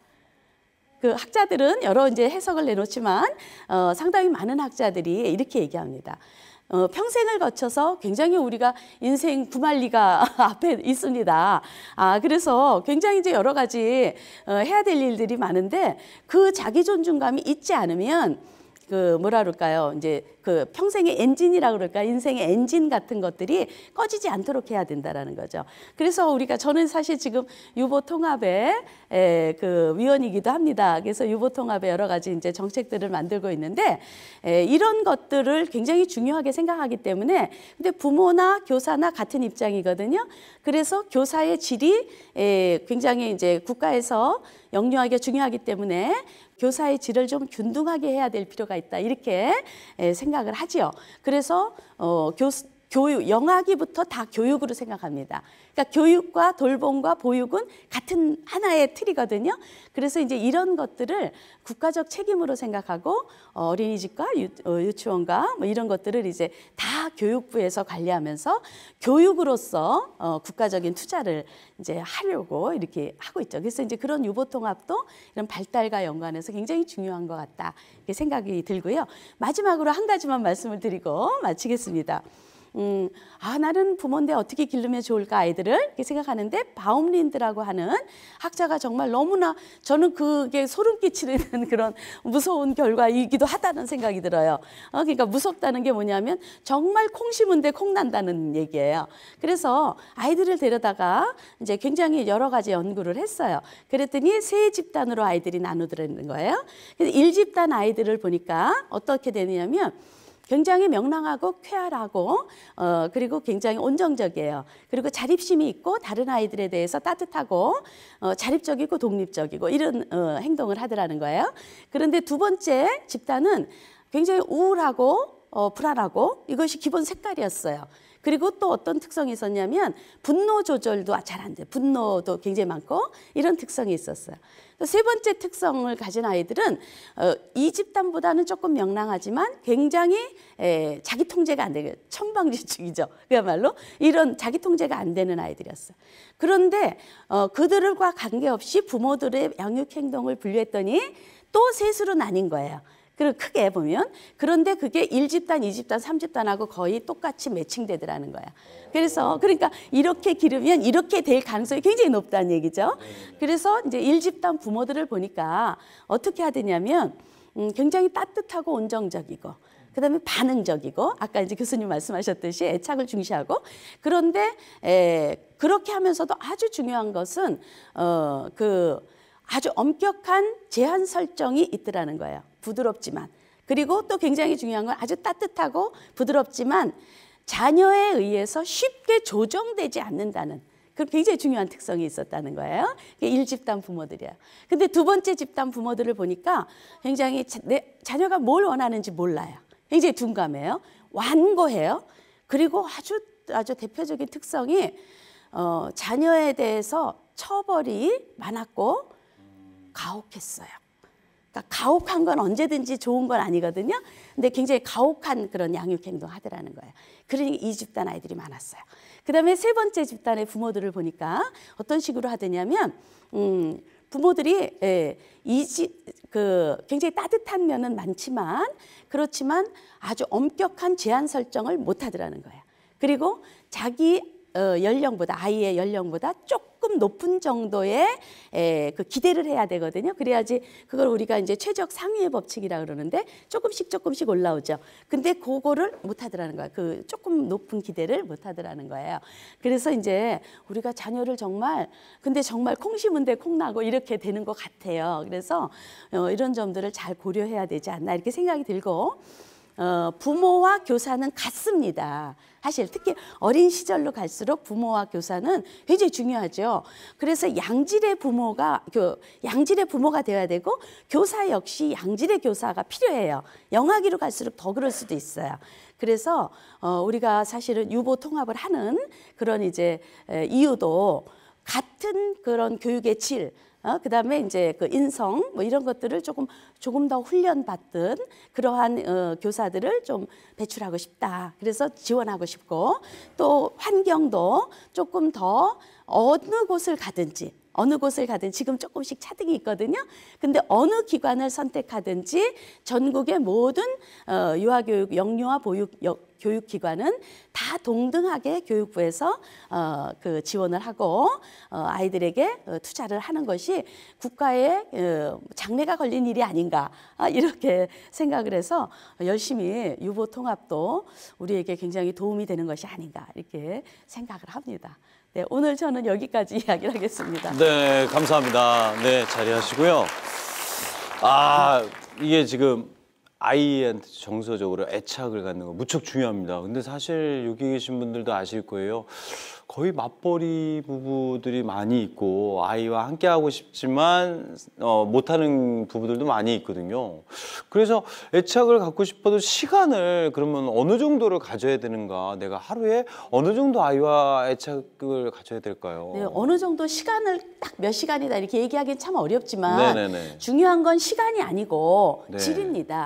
그 학자들은 여러 이제 해석을 내놓지만 어, 상당히 많은 학자들이 이렇게 얘기합니다. 어, 평생을 거쳐서 굉장히 우리가 인생 구만리가 앞에 있습니다. 아, 그래서 굉장히 이제 여러 가지 어, 해야 될 일들이 많은데 그 자기 존중감이 있지 않으면 그 뭐라 그럴까요? 이제 그 평생의 엔진이라고 그럴까? 인생의 엔진 같은 것들이 꺼지지 않도록 해야 된다라는 거죠. 그래서 우리가 저는 사실 지금 유보 통합의 에, 그 위원이기도 합니다. 그래서 유보 통합의 여러 가지 이제 정책들을 만들고 있는데 에, 이런 것들을 굉장히 중요하게 생각하기 때문에 근데 부모나 교사나 같은 입장이거든요. 그래서 교사의 질이 에, 굉장히 이제 국가에서 영유아가 중요하기 때문에 교사의 질을 좀 균등하게 해야 될 필요가 있다 이렇게 생각을 하지요. 그래서 어, 교, 교육, 영아기부터 다 교육으로 생각합니다. 그러니까 교육과 돌봄과 보육은 같은 하나의 틀이거든요. 그래서 이제 이런 것들을 국가적 책임으로 생각하고 어린이집과 유, 어, 유치원과 뭐 이런 것들을 이제 다 교육부에서 관리하면서 교육으로서 어, 국가적인 투자를 이제 하려고 이렇게 하고 있죠. 그래서 이제 그런 유보통합도 이런 발달과 연관해서 굉장히 중요한 것 같다 이렇게 생각이 들고요. 마지막으로 한 가지만 말씀을 드리고 마치겠습니다. 음, 아, 나는 부모인데 어떻게 기르면 좋을까 아이들을 이렇게 생각하는데 바움린드라고 하는 학자가 정말 너무나 저는 그게 소름 끼치는 그런 무서운 결과이기도 하다는 생각이 들어요. 어, 그러니까 무섭다는 게 뭐냐면 정말 콩 심은데 콩 난다는 얘기예요. 그래서 아이들을 데려다가 이제 굉장히 여러 가지 연구를 했어요. 그랬더니 세 집단으로 아이들이 나누더라는 거예요. 그래서 일 집단 아이들을 보니까 어떻게 되느냐면 굉장히 명랑하고 쾌활하고 어, 그리고 굉장히 온정적이에요. 그리고 자립심이 있고 다른 아이들에 대해서 따뜻하고 어, 자립적이고 독립적이고 이런 어, 행동을 하더라는 거예요. 그런데 두 번째 집단은 굉장히 우울하고 어, 불안하고 이것이 기본 색깔이었어요. 그리고 또 어떤 특성이 있었냐면 분노 조절도 잘 안 돼. 분노도 굉장히 많고 이런 특성이 있었어요. 세 번째 특성을 가진 아이들은 어, 이 집단보다는 조금 명랑하지만 굉장히 에, 자기 통제가 안 되게 천방지축이죠. 그야말로 이런 자기 통제가 안 되는 아이들이었어요. 그런데 어, 그들과 관계없이 부모들의 양육 행동을 분류했더니 또 셋으로 나뉜 거예요. 그리고 크게 보면 그런데 그게 일 집단, 이 집단, 삼 집단하고 거의 똑같이 매칭되더라는 거야. 그래서 그러니까 이렇게 기르면 이렇게 될 가능성이 굉장히 높다는 얘기죠. 그래서 이제 일 집단 부모들을 보니까 어떻게 하더냐면 음, 굉장히 따뜻하고 온정적이고 그다음에 반응적이고 아까 이제 교수님 말씀하셨듯이 애착을 중시하고 그런데 에, 그렇게 하면서도 아주 중요한 것은 어, 그 아주 엄격한 제한 설정이 있더라는 거예요. 부드럽지만 그리고 또 굉장히 중요한 건 아주 따뜻하고 부드럽지만 자녀에 의해서 쉽게 조정되지 않는다는 그 굉장히 중요한 특성이 있었다는 거예요. 일 집단 부모들이에요. 근데 두 번째 집단 부모들을 보니까 굉장히 자, 내 자녀가 뭘 원하는지 몰라요. 굉장히 둔감해요. 완고해요. 그리고 아주 아주 대표적인 특성이 어, 자녀에 대해서 처벌이 많았고 가혹했어요. 그러니까 가혹한 건 언제든지 좋은 건 아니거든요. 근데 굉장히 가혹한 그런 양육 행동 하더라는 거예요. 그러니 이 집단 아이들이 많았어요. 그다음에 세 번째 집단의 부모들을 보니까 어떤 식으로 하더냐면 음, 부모들이 예, 이집 그 굉장히 따뜻한 면은 많지만 그렇지만 아주 엄격한 제한 설정을 못 하더라는 거예요. 그리고 자기 어, 연령보다 아이의 연령보다 조금 높은 정도의 에, 그 기대를 해야 되거든요. 그래야지 그걸 우리가 이제 최적 상위의 법칙이라 그러는데 조금씩 조금씩 올라오죠. 근데 그거를 못 하더라는 거예요. 그 조금 높은 기대를 못 하더라는 거예요. 그래서 이제 우리가 자녀를 정말 근데 정말 콩 심은데 콩 나고 이렇게 되는 것 같아요. 그래서 어, 이런 점들을 잘 고려해야 되지 않나 이렇게 생각이 들고 어, 부모와 교사는 같습니다. 사실 특히 어린 시절로 갈수록 부모와 교사는 굉장히 중요하죠. 그래서 양질의 부모가 교, 양질의 부모가 되어야 되고 교사 역시 양질의 교사가 필요해요. 영아기로 갈수록 더 그럴 수도 있어요. 그래서 어, 우리가 사실은 유보 통합을 하는 그런 이제 에, 이유도 같은 그런 교육의 질, 어, 그다음에 이제 그 인성 뭐 이런 것들을 조금 조금 더 훈련받던 그러한 어, 교사들을 좀 배출하고 싶다. 그래서 지원하고 싶고 또 환경도 조금 더 어느 곳을 가든지 어느 곳을 가든 지금 조금씩 차등이 있거든요. 근데 어느 기관을 선택하든지 전국의 모든 어, 유아교육, 영유아 보육 여, 교육기관은 다 동등하게 교육부에서 어, 그 지원을 하고 어, 아이들에게 어, 투자를 하는 것이 국가의 어, 장래가 걸린 일이 아닌가 아, 이렇게 생각을 해서 열심히 유보 통합도 우리에게 굉장히 도움이 되는 것이 아닌가 이렇게 생각을 합니다. 네, 오늘 저는 여기까지 이야기를 하겠습니다. 네, 감사합니다. 네, 자리하시고요. 아, 이게 지금 아이한테 정서적으로 애착을 갖는 거 무척 중요합니다. 근데 사실 여기 계신 분들도 아실 거예요. 거의 맞벌이 부부들이 많이 있고 아이와 함께 하고 싶지만 어, 못하는 부부들도 많이 있거든요. 그래서 애착을 갖고 싶어도 시간을 그러면 어느 정도를 가져야 되는가? 내가 하루에 어느 정도 아이와 애착을 가져야 될까요? 네, 어느 정도 시간을 딱 몇 시간이다 이렇게 얘기하기는 참 어렵지만 네네네. 중요한 건 시간이 아니고 네. 질입니다.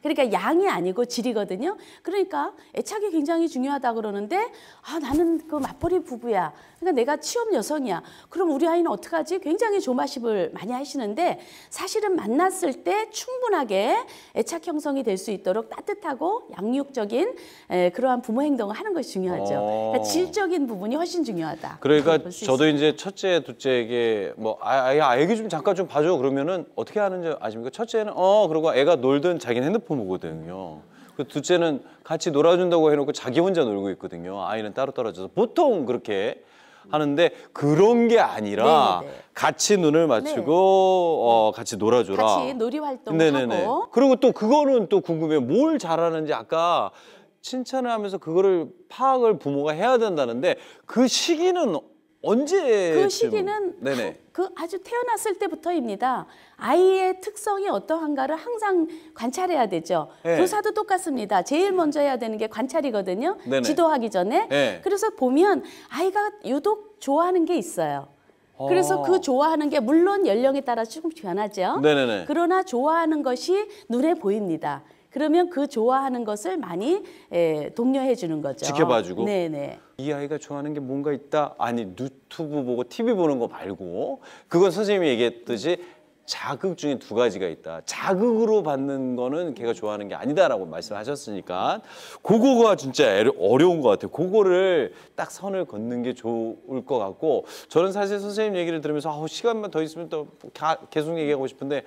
그러니까 양이 아니고 질이거든요. 그러니까 애착이 굉장히 중요하다 그러는데 아 나는 그 맞벌이 부부야. 그러니까 내가 취업 여성이야. 그럼 우리 아이는 어떡하지? 굉장히 조마십을 많이 하시는데 사실은 만났을 때 충분하게 애착 형성이 될 수 있도록 따뜻하고 양육적인 에, 그러한 부모 행동을 하는 것이 중요하죠. 어. 그러니까 질적인 부분이 훨씬 중요하다. 그러니까 볼 수 저도 있습니다. 이제 첫째, 둘째에게 뭐 아, 야, 애기 좀 잠깐 좀 봐줘 그러면은 어떻게 하는지 아십니까? 첫째는 어 그러고 애가 놀든 자기는 핸드폰 보거든요. 그 둘째는 같이 놀아준다고 해놓고 자기 혼자 놀고 있거든요. 아이는 따로 떨어져서 보통 그렇게 하는데 그런 게 아니라 네네네. 같이 눈을 맞추고 네. 어, 같이 놀아줘라. 같이 놀이 활동을 네네네. 하고 그리고 또 그거는 또 궁금해요. 뭘 잘하는지 아까 칭찬을 하면서 그거를 파악을 부모가 해야 된다는데 그 시기는 언제? 그 시기는 네네. 그 아주 태어났을 때부터입니다. 아이의 특성이 어떠한가를 항상 관찰해야 되죠. 네. 교사도 똑같습니다. 제일 먼저 해야 되는 게 관찰이거든요. 네네. 지도하기 전에. 네. 그래서 보면 아이가 유독 좋아하는 게 있어요. 그래서 어. 그 좋아하는 게 물론 연령에 따라 조금 변하죠. 네네네. 그러나 좋아하는 것이 눈에 보입니다. 그러면 그 좋아하는 것을 많이 에, 독려해 주는 거죠. 지켜봐주고? 네네. 이 아이가 좋아하는 게 뭔가 있다? 아니 유튜브 보고 티비 보는 거 말고 그건 선생님이 얘기했듯이 자극 중에 두 가지가 있다. 자극으로 받는 거는 걔가 좋아하는 게 아니다라고 말씀하셨으니까 그거가 진짜 애로- 어려운 것 같아요. 그거를 딱 선을 걷는 게 좋을 것 같고 저는 사실 선생님 얘기를 들으면서 아, 시간만 더 있으면 또 가- 계속 얘기하고 싶은데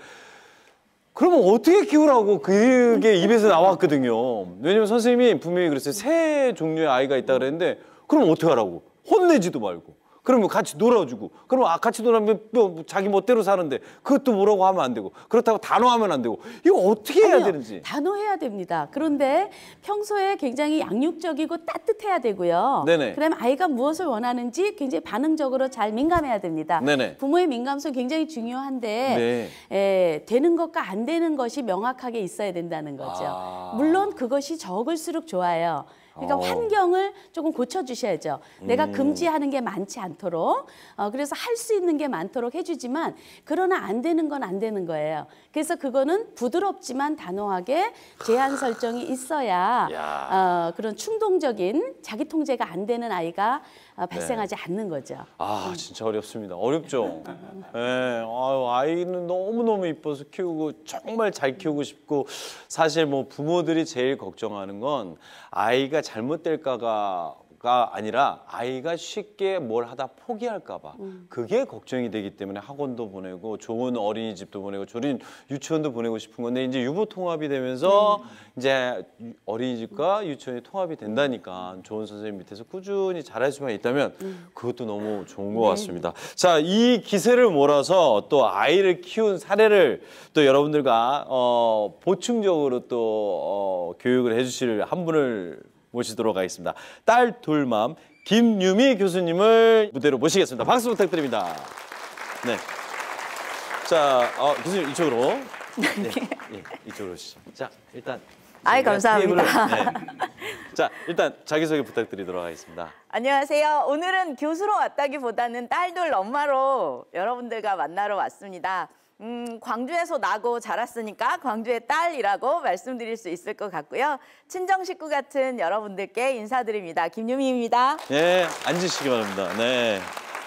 그러면 어떻게 키우라고 그게 입에서 나왔거든요. 왜냐면 선생님이 분명히 그랬어요. 세 종류의 아이가 있다 그랬는데 그럼 어떻게 하라고? 혼내지도 말고. 그러면 같이 놀아주고. 그러면 아, 같이 놀아면 뭐 자기 멋대로 사는데 그것도 뭐라고 하면 안 되고. 그렇다고 단호하면 안 되고. 이거 어떻게 해야 아니요, 되는지. 단호해야 됩니다. 그런데 평소에 굉장히 양육적이고 따뜻해야 되고요. 네네. 그다음에 아이가 무엇을 원하는지 굉장히 반응적으로 잘 민감해야 됩니다. 네네. 부모의 민감성 굉장히 중요한데 네. 에, 되는 것과 안 되는 것이 명확하게 있어야 된다는 거죠. 아. 물론 그것이 적을수록 좋아요. 그러니까 어. 환경을 조금 고쳐주셔야죠. 내가 금지하는 게 많지 않도록 어, 그래서 할 수 있는 게 많도록 해주지만 그러나 안 되는 건 안 되는 거예요. 그래서 그거는 부드럽지만 단호하게 제한 설정이 있어야 어, 그런 충동적인 자기 통제가 안 되는 아이가 어, 발생하지 않는 거죠. 아 진짜 어렵습니다. 어렵죠. 예, 아유, 아이는 너무 너무 이뻐서 키우고 정말 잘 키우고 싶고 사실 뭐 부모들이 제일 걱정하는 건 아이가 잘못될까가 가 아니라 아이가 쉽게 뭘 하다 포기할까봐 그게 걱정이 되기 때문에 학원도 보내고 좋은 어린이집도 보내고 좋은 유치원도 보내고 싶은 건데 이제 유보 통합이 되면서 이제 유- 어린이집과 유치원이 통합이 된다니까 좋은 선생님 밑에서 꾸준히 잘할 수만 있다면 그것도 너무 좋은 것 같습니다. 자, 이 기세를 몰아서 또 아이를 키운 사례를 또 여러분들과 어, 보충적으로 또 어, 교육을 해주실 한 분을 모시도록 하겠습니다. 딸 둘맘 김유미 교수님을 무대로 모시겠습니다. 박수 부탁드립니다. 네. 자, 어, 교수님 이쪽으로. 네, 예, 이쪽으로 오시죠. 자, 일단. 아이, 저희가 감사합니다. 테이블을, 네. 자, 일단 자기소개 부탁드리도록 하겠습니다. 안녕하세요. 오늘은 교수로 왔다기보다는 딸둘 엄마로 여러분들과 만나러 왔습니다. 음, 광주에서 나고 자랐으니까 광주의 딸이라고 말씀드릴 수 있을 것 같고요. 친정 식구 같은 여러분들께 인사드립니다. 김유미입니다. 네, 앉으시기 바랍니다. 네.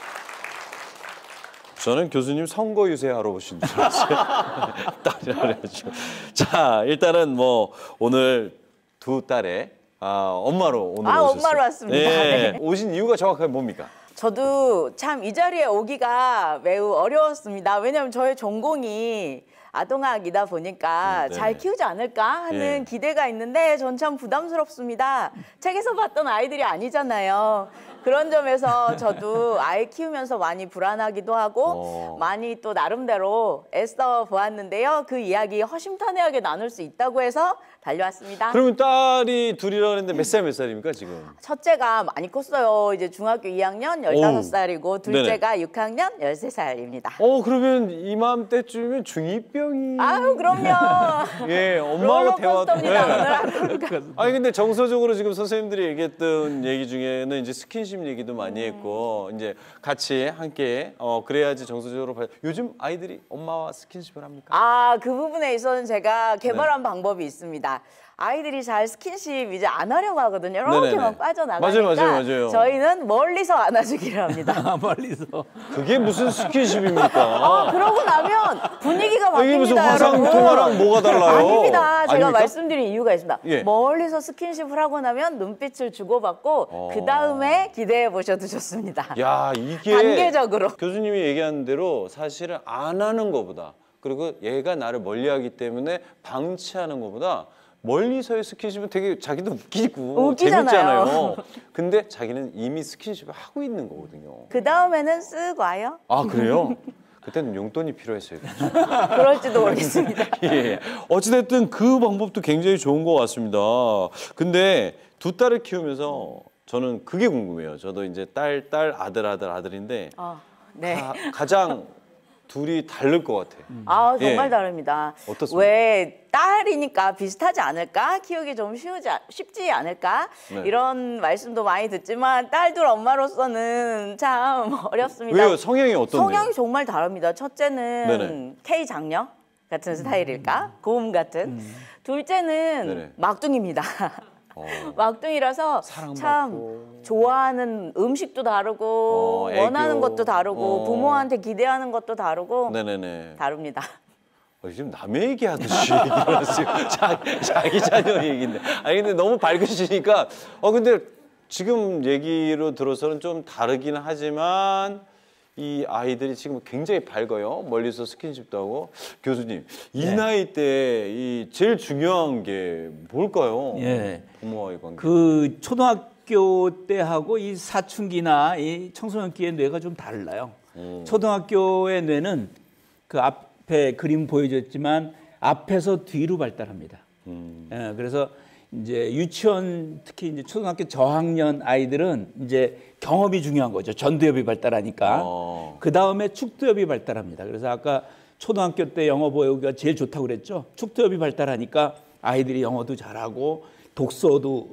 저는 교수님 선거 유세하러 오신 줄 알았어요. 딸이라 그래가지고. 자, 일단은 뭐 오늘 두 딸의 아, 엄마로 오늘 아, 오셨어요. 엄마로 왔습니다. 네. 네. 오신 이유가 정확하게 뭡니까? 저도 참 이 자리에 오기가 매우 어려웠습니다. 왜냐하면 저의 전공이 아동학이다 보니까 음, 네. 잘 키우지 않을까 하는 예. 기대가 있는데 전 참 부담스럽습니다. 책에서 봤던 아이들이 아니잖아요. 그런 점에서 저도 아이 키우면서 많이 불안하기도 하고 어. 많이 또 나름대로 애써 보았는데요. 그 이야기 허심탄회하게 나눌 수 있다고 해서 달려왔습니다. 그러면 딸이 둘이라 그랬는데 몇 살 몇 살입니까 지금? 첫째가 많이 컸어요. 이제 중학교 이 학년 열다섯 살이고 둘째가 육 학년 열세 살입니다. 어 그러면 이맘때쯤이면 중이병이. 아유 그럼요. 예, 엄마하고 대화. 롤러코스터입니다. 네. 오늘 하루가. 아니 근데 정서적으로 지금 선생님들이 얘기했던 얘기 중에는 이제 스킨십 얘기도 많이 했고 이제 같이 함께 어 그래야지 정서적으로 발... 요즘 아이들이 엄마와 스킨십을 합니까? 아, 그 부분에 있어서는 제가 개발한 네. 방법이 있습니다. 아이들이 잘 스킨십 이제 안 하려고 하거든요. 이렇게 막 빠져나가니까 맞아요, 맞아요, 맞아요. 저희는 멀리서 안아주기를 합니다. 멀리서. 그게 무슨 스킨십입니까? 아, 그러고 나면 분위기가 바뀝니다. 이게 무슨 화상 여러분. 통화랑 뭐가 달라요? 아닙니다. 제가 아닙니까? 말씀드린 이유가 있습니다. 예. 멀리서 스킨십을 하고 나면 눈빛을 주고받고 어. 그 다음에 기대해 보셔도 좋습니다. 야, 이게 단계적으로. 교수님이 얘기하는 대로 사실은 안 하는 것보다 그리고 얘가 나를 멀리하기 때문에 방치하는 것보다 멀리서의 스킨십은 되게 자기도 웃기고 웃기잖아요. 재밌잖아요. 근데 자기는 이미 스킨십을 하고 있는 거거든요. 그 다음에는 쓱 와요. 아 그래요? 그때는 용돈이 필요했어요. 그럴지도 모르겠습니다. 예. 어찌됐든 그 방법도 굉장히 좋은 것 같습니다. 근데 두 딸을 키우면서 저는 그게 궁금해요. 저도 이제 딸, 딸, 아들, 아들, 아들인데 어, 네. 가, 가장 둘이 다를 것 같아. 아 정말 예. 다릅니다. 어떻습니까? 왜 딸이니까 비슷하지 않을까? 키우기 좀 쉬우지 쉽지 않을까? 네. 이런 말씀도 많이 듣지만 딸들 엄마로서는 참 어렵습니다. 왜요? 성향이 어떤데요? 성향이 정말 다릅니다. 첫째는 네네. K 장녀 같은 스타일일까? 고음 같은. 음. 둘째는 네네. 막둥입니다. 어. 막둥이라서 사랑받고. 참 좋아하는 음식도 다르고 어, 애교. 원하는 것도 다르고 어. 부모한테 기대하는 것도 다르고 네네네. 다릅니다. 어, 지금 남의 얘기하듯이 얘기하세요. 자기, 자기 자녀 얘기인데. 아니 근데 너무 밝으시니까 어 근데 지금 얘기로 들어서는 좀 다르긴 하지만 이 아이들이 지금 굉장히 밝아요. 멀리서 스킨십도 하고. 교수님, 이 네. 나이 때 이 제일 중요한 게 뭘까요? 예. 부모와의 관계. 그 초등학교 때하고 이 사춘기나 이 청소년기의 뇌가 좀 달라요. 음. 초등학교의 뇌는 그 앞에 그림 보여줬지만 앞에서 뒤로 발달합니다. 음. 예, 그래서 이제 유치원 특히 이제 초등학교 저학년 아이들은 이제 경험이 중요한 거죠. 전두엽이 발달하니까. 어. 그 다음에 축두엽이 발달합니다. 그래서 아까 초등학교 때 영어 배우기가 제일 좋다고 그랬죠. 축두엽이 발달하니까 아이들이 영어도 잘하고 독서도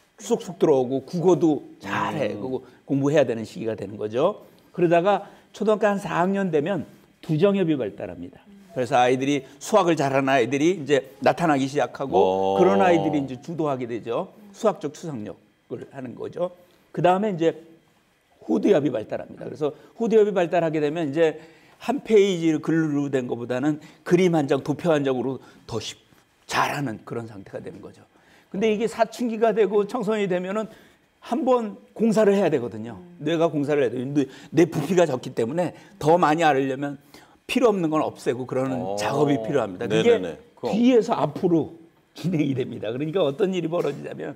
쑥쑥 들어오고 국어도 잘해. 음. 그거 공부해야 되는 시기가 되는 거죠. 그러다가 초등학교 한 사 학년 되면 두정엽이 발달합니다. 그래서 아이들이 수학을 잘하는 아이들이 이제 나타나기 시작하고 오. 그런 아이들이 이제 주도하게 되죠. 수학적 추상력을 하는 거죠. 그 다음에 이제 후두엽이 발달합니다. 그래서 후두엽이 발달하게 되면 이제 한 페이지 글로 된 것보다는 그림 한 장, 도표 한 장으로 더 쉽, 잘하는 그런 상태가 되는 거죠. 근데 이게 사춘기가 되고 청소년이 되면은 한번 공사를 해야 되거든요. 뇌가 공사를 해야 돼요. 근데 뇌 부피가 적기 때문에 더 많이 알으려면 필요 없는 건 없애고 그러는 오. 작업이 필요합니다. 그게 네네네. 그럼. 뒤에서 앞으로 진행이 됩니다. 그러니까 어떤 일이 벌어지냐면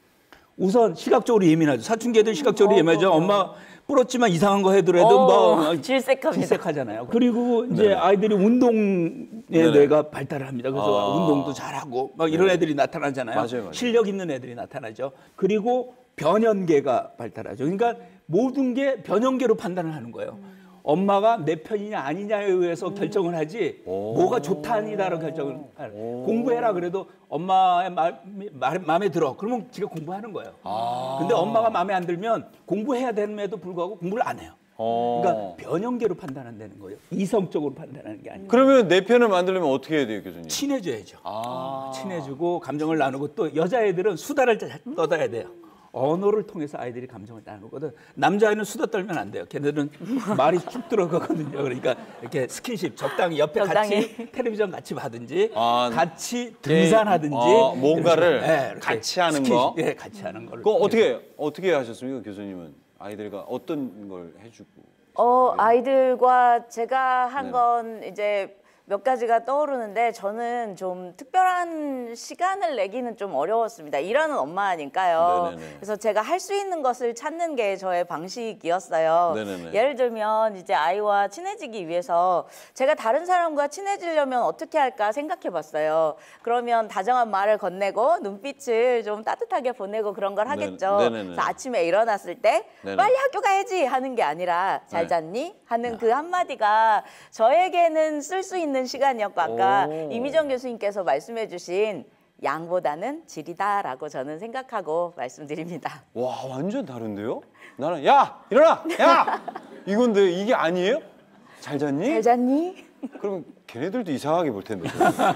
우선 시각적으로 예민하죠. 사춘기 애들 시각적으로 어, 예민하죠. 그럼요. 엄마 부럽지만 이상한 거 해더라도 어, 뭐 질색합니다. 질색하잖아요. 그리고 이제 네네. 아이들이 운동의 네네. 뇌가 발달을 합니다. 그래서 아. 운동도 잘하고 막 이런 네네. 애들이 나타나잖아요. 맞아요, 맞아요. 실력 있는 애들이 나타나죠. 그리고 변연계가 발달하죠. 그러니까 모든 게 변연계로 판단을 하는 거예요. 엄마가 내 편이냐 아니냐에 의해서 결정을 하지 오. 뭐가 좋다 아니다라고 결정을 하는. 공부해라 그래도 엄마의 마, 마, 마음에 들어. 그러면 지가 공부하는 거예요. 아. 근데 엄마가 마음에 안 들면 공부해야 됨에도 불구하고 공부를 안 해요. 어. 그러니까 변형계로 판단한다는 거예요. 이성적으로 판단하는 게 아니고. 그러면 내 편을 만들려면 어떻게 해야 돼요, 교수님? 친해져야죠. 아. 친해지고 감정을 나누고 또 여자애들은 수다를 잘 떠다야 돼요. 언어를 통해서 아이들이 감정을 나누거든. 남자애는 수다 떨면 안 돼요. 걔네들은 말이 쭉 들어가거든요. 그러니까 이렇게 스킨십 적당히 옆에 적당히. 같이 텔레비전 같이 봐든지 아, 같이 등산하든지 어, 뭔가를 이런 식으로. 네, 이렇게 같이 하는 스킨십, 거? 예, 같이 하는 걸. 그거 어떻게 어떻게 하셨습니까, 교수님은? 아이들과 어떤 걸 해주고? 어, 아이들과 제가 한 네. 건 이제 몇 가지가 떠오르는데 저는 좀 특별한 시간을 내기는 좀 어려웠습니다. 일하는 엄마니까요. 네네네. 그래서 제가 할 수 있는 것을 찾는 게 저의 방식이었어요. 네네네. 예를 들면 이제 아이와 친해지기 위해서 제가 다른 사람과 친해지려면 어떻게 할까 생각해 봤어요. 그러면 다정한 말을 건네고 눈빛을 좀 따뜻하게 보내고 그런 걸 하겠죠. 네네네. 그래서 아침에 일어났을 때 네네. 빨리 학교 가야지 하는 게 아니라 잘 네. 잤니? 하는 그 한마디가 저에게는 쓸 수 있는 시간이었고 아까 오. 이미정 교수님께서 말씀해 주신 양보다는 질이다라고 저는 생각하고 말씀드립니다. 와, 완전 다른데요? 나는 야 일어나 야 이건데 이게 아니에요? 잘 잤니? 잘 잤니? 그럼 걔네들도 이상하게 볼 텐데.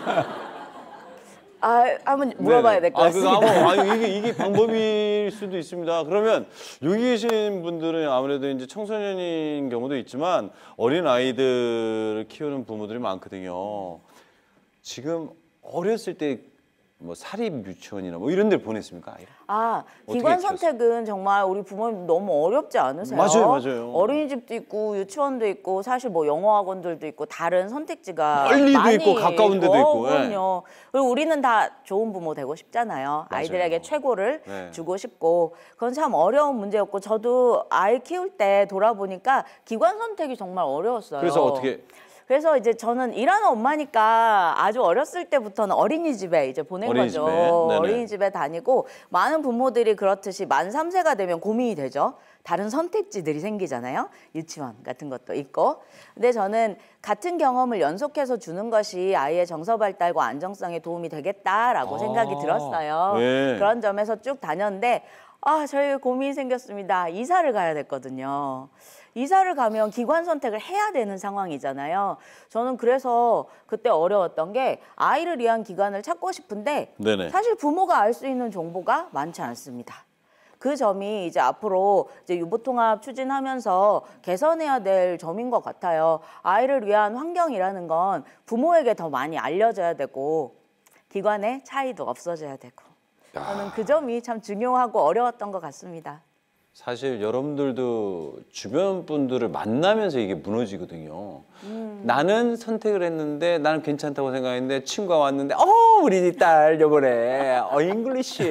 아, 한번 물어봐야 될 것 아, 그거 같습니다. 한번, 아, 이게 이게 방법일 수도 있습니다. 그러면 여기 계신 분들은 아무래도 이제 청소년인 경우도 있지만 어린 아이들을 키우는 부모들이 많거든요. 지금 어렸을 때 뭐 사립 유치원이나 뭐 이런 데를 보냈습니까? 아이를? 아, 어떻게 기관 키웠어요? 선택은 정말 우리 부모님 너무 어렵지 않으세요? 맞아요, 맞아요. 어린이집도 있고 유치원도 있고 사실 뭐 영어 학원들도 있고 다른 선택지가 멀리도 많이 있고 가까운 데도 있고, 예. 그럼요. 그리고 우리는 다 좋은 부모 되고 싶잖아요. 맞아요. 아이들에게 최고를 네. 주고 싶고 그건 참 어려운 문제였고 저도 아이 키울 때 돌아보니까 기관 선택이 정말 어려웠어요. 그래서 어떻게? 그래서 이제 저는 일하는 엄마니까 아주 어렸을 때부터는 어린이집에 이제 보낸 어린이집에? 거죠. 네네. 어린이집에 다니고 많은 부모들이 그렇듯이 만 삼 세가 되면 고민이 되죠. 다른 선택지들이 생기잖아요. 유치원 같은 것도 있고. 근데 저는 같은 경험을 연속해서 주는 것이 아이의 정서 발달과 안정성에 도움이 되겠다라고 아, 생각이 들었어요. 네. 그런 점에서 쭉 다녔는데 아, 저희 고민이 생겼습니다. 이사를 가야 됐거든요. 이사를 가면 기관 선택을 해야 되는 상황이잖아요. 저는 그래서 그때 어려웠던 게 아이를 위한 기관을 찾고 싶은데 네네. 사실 부모가 알 수 있는 정보가 많지 않습니다. 그 점이 이제 앞으로 이제 유보통합 추진하면서 개선해야 될 점인 것 같아요. 아이를 위한 환경이라는 건 부모에게 더 많이 알려져야 되고 기관의 차이도 없어져야 되고 저는 그 점이 참 중요하고 어려웠던 것 같습니다. 사실 여러분들도 주변 분들을 만나면서 이게 무너지거든요. 음. 나는 선택을 했는데 나는 괜찮다고 생각했는데 친구가 왔는데 어 우리 딸 요번에 어 잉글리시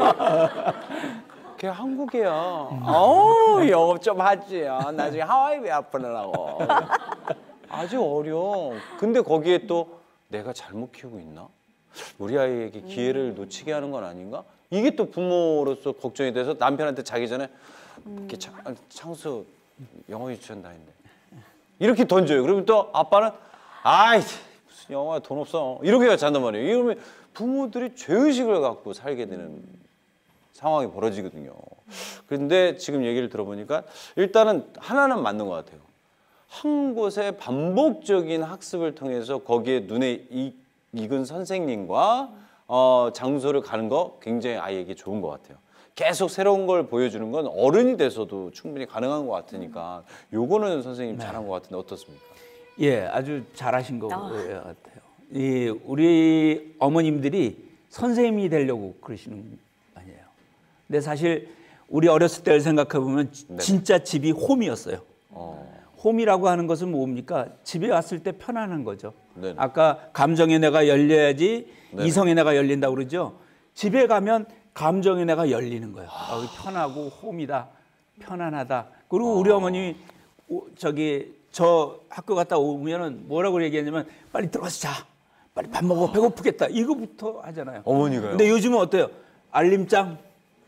걔 한국이야. 어 영업 좀 하지. 어, 나중에 하와이 배 아프느라고. 아직 어려. 근데 거기에 또 내가 잘못 키우고 있나? 우리 아이에게 기회를 놓치게 하는 건 아닌가? 이게 또 부모로서 걱정이 돼서 남편한테 자기 전에 이렇게 차, 창수 영어 유치원 다닌대. 이렇게 던져요. 그러면 또 아빠는 아이 무슨 영어야 돈 없어. 이렇게 잔단 말이에요. 이러면 부모들이 죄의식을 갖고 살게 되는 상황이 벌어지거든요. 그런데 지금 얘기를 들어보니까 일단은 하나는 맞는 것 같아요. 한 곳에 반복적인 학습을 통해서 거기에 눈에 익, 익은 선생님과 어, 장소를 가는 거 굉장히 아이에게 좋은 것 같아요. 계속 새로운 걸 보여주는 건 어른이 돼서도 충분히 가능한 것 같으니까 요거는 선생님 잘한 것 같은데 어떻습니까? 예, 아주 잘하신 것 같아요. 이 우리 어머님들이 선생님이 되려고 그러시는 거 아니에요. 근데 사실 우리 어렸을 때를 생각해 보면 네. 진짜 집이 홈이었어요. 어. 홈이라고 하는 것은 뭡니까? 집에 왔을 때 편안한 거죠. 네네. 아까 감정의 내가 열려야지 네네. 이성의 내가 열린다고 그러죠. 집에 가면 감정의 내가 열리는 거예요. 아, 편하고 홈이다, 편안하다. 그리고 우리 아. 어머님이 오, 저기 저 학교 갔다 오면은 뭐라고 얘기했냐면 빨리 들어가서 자, 빨리 밥 먹어, 배고프겠다 이거부터 하잖아요. 어머니가요? 근데 요즘은 어때요? 알림장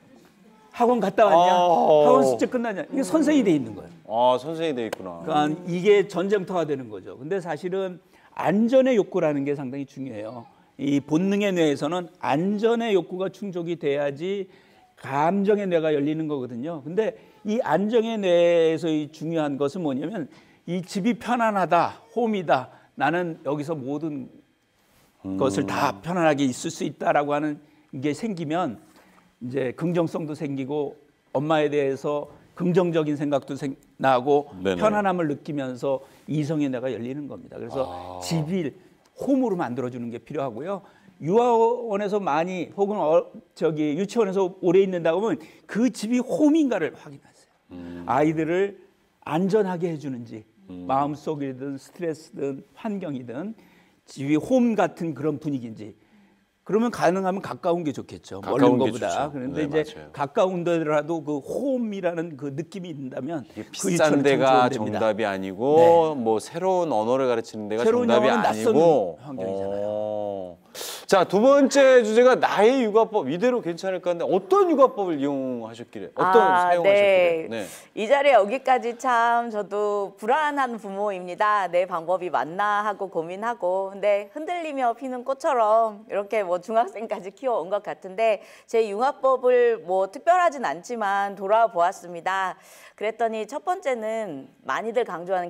학원 갔다 왔냐? 아. 학원 숙제 끝났냐? 이게 선생이 돼 있는 거예요. 아 선생이 돼 있구나. 그러니까 이게 전쟁터가 되는 거죠. 근데 사실은 안전의 욕구라는 게 상당히 중요해요. 이 본능의 뇌에서는 안전의 욕구가 충족이 돼야지 감정의 뇌가 열리는 거거든요. 근데 이 안정의 뇌에서 이 중요한 것은 뭐냐면 이 집이 편안하다, 홈이다. 나는 여기서 모든 음. 것을 다 편안하게 있을 수 있다라고 하는 게 생기면 이제 긍정성도 생기고 엄마에 대해서 긍정적인 생각도 생, 나고 네네. 편안함을 느끼면서 이성의 뇌가 열리는 겁니다. 그래서 아. 집을 홈으로 만들어주는 게 필요하고요. 유아원에서 많이 혹은 어, 저기 유치원에서 오래 있는다고 하면 그 집이 홈인가를 확인하세요. 음. 아이들을 안전하게 해주는지 마음속이든 스트레스든 환경이든 집이 홈 같은 그런 분위기인지 그러면 가능하면 가까운 게 좋겠죠. 가까운 멀는 게 것보다. 좋죠. 그런데 네, 이제 맞아요. 가까운 데라도 그 홈이라는 그 느낌이 있다면 이게 그 비싼 유치원은 참 데가 좋은 데입니다. 정답이 아니고 뭐 새로운 언어를 가르치는 데가 새로운 정답이 영어는 낯선 아니고 환경이잖아요. 어. 자, 두 번째 주제가 나의 육아법 이대로 괜찮을까 하는데 어떤 육아법을 이용하셨길래 어떤 아, 사용하셨길래 네. 이 자리에 오기까지 참 저도 불안한 부모입니다. 내 방법이 맞나 하고 고민하고 근데 흔들리며 피는 꽃처럼 이렇게 뭐 중학생까지 키워온 것 같은데 제 육아법을 뭐 특별하진 않지만 돌아보았습니다. 그랬더니 첫 번째는 많이들 강조하는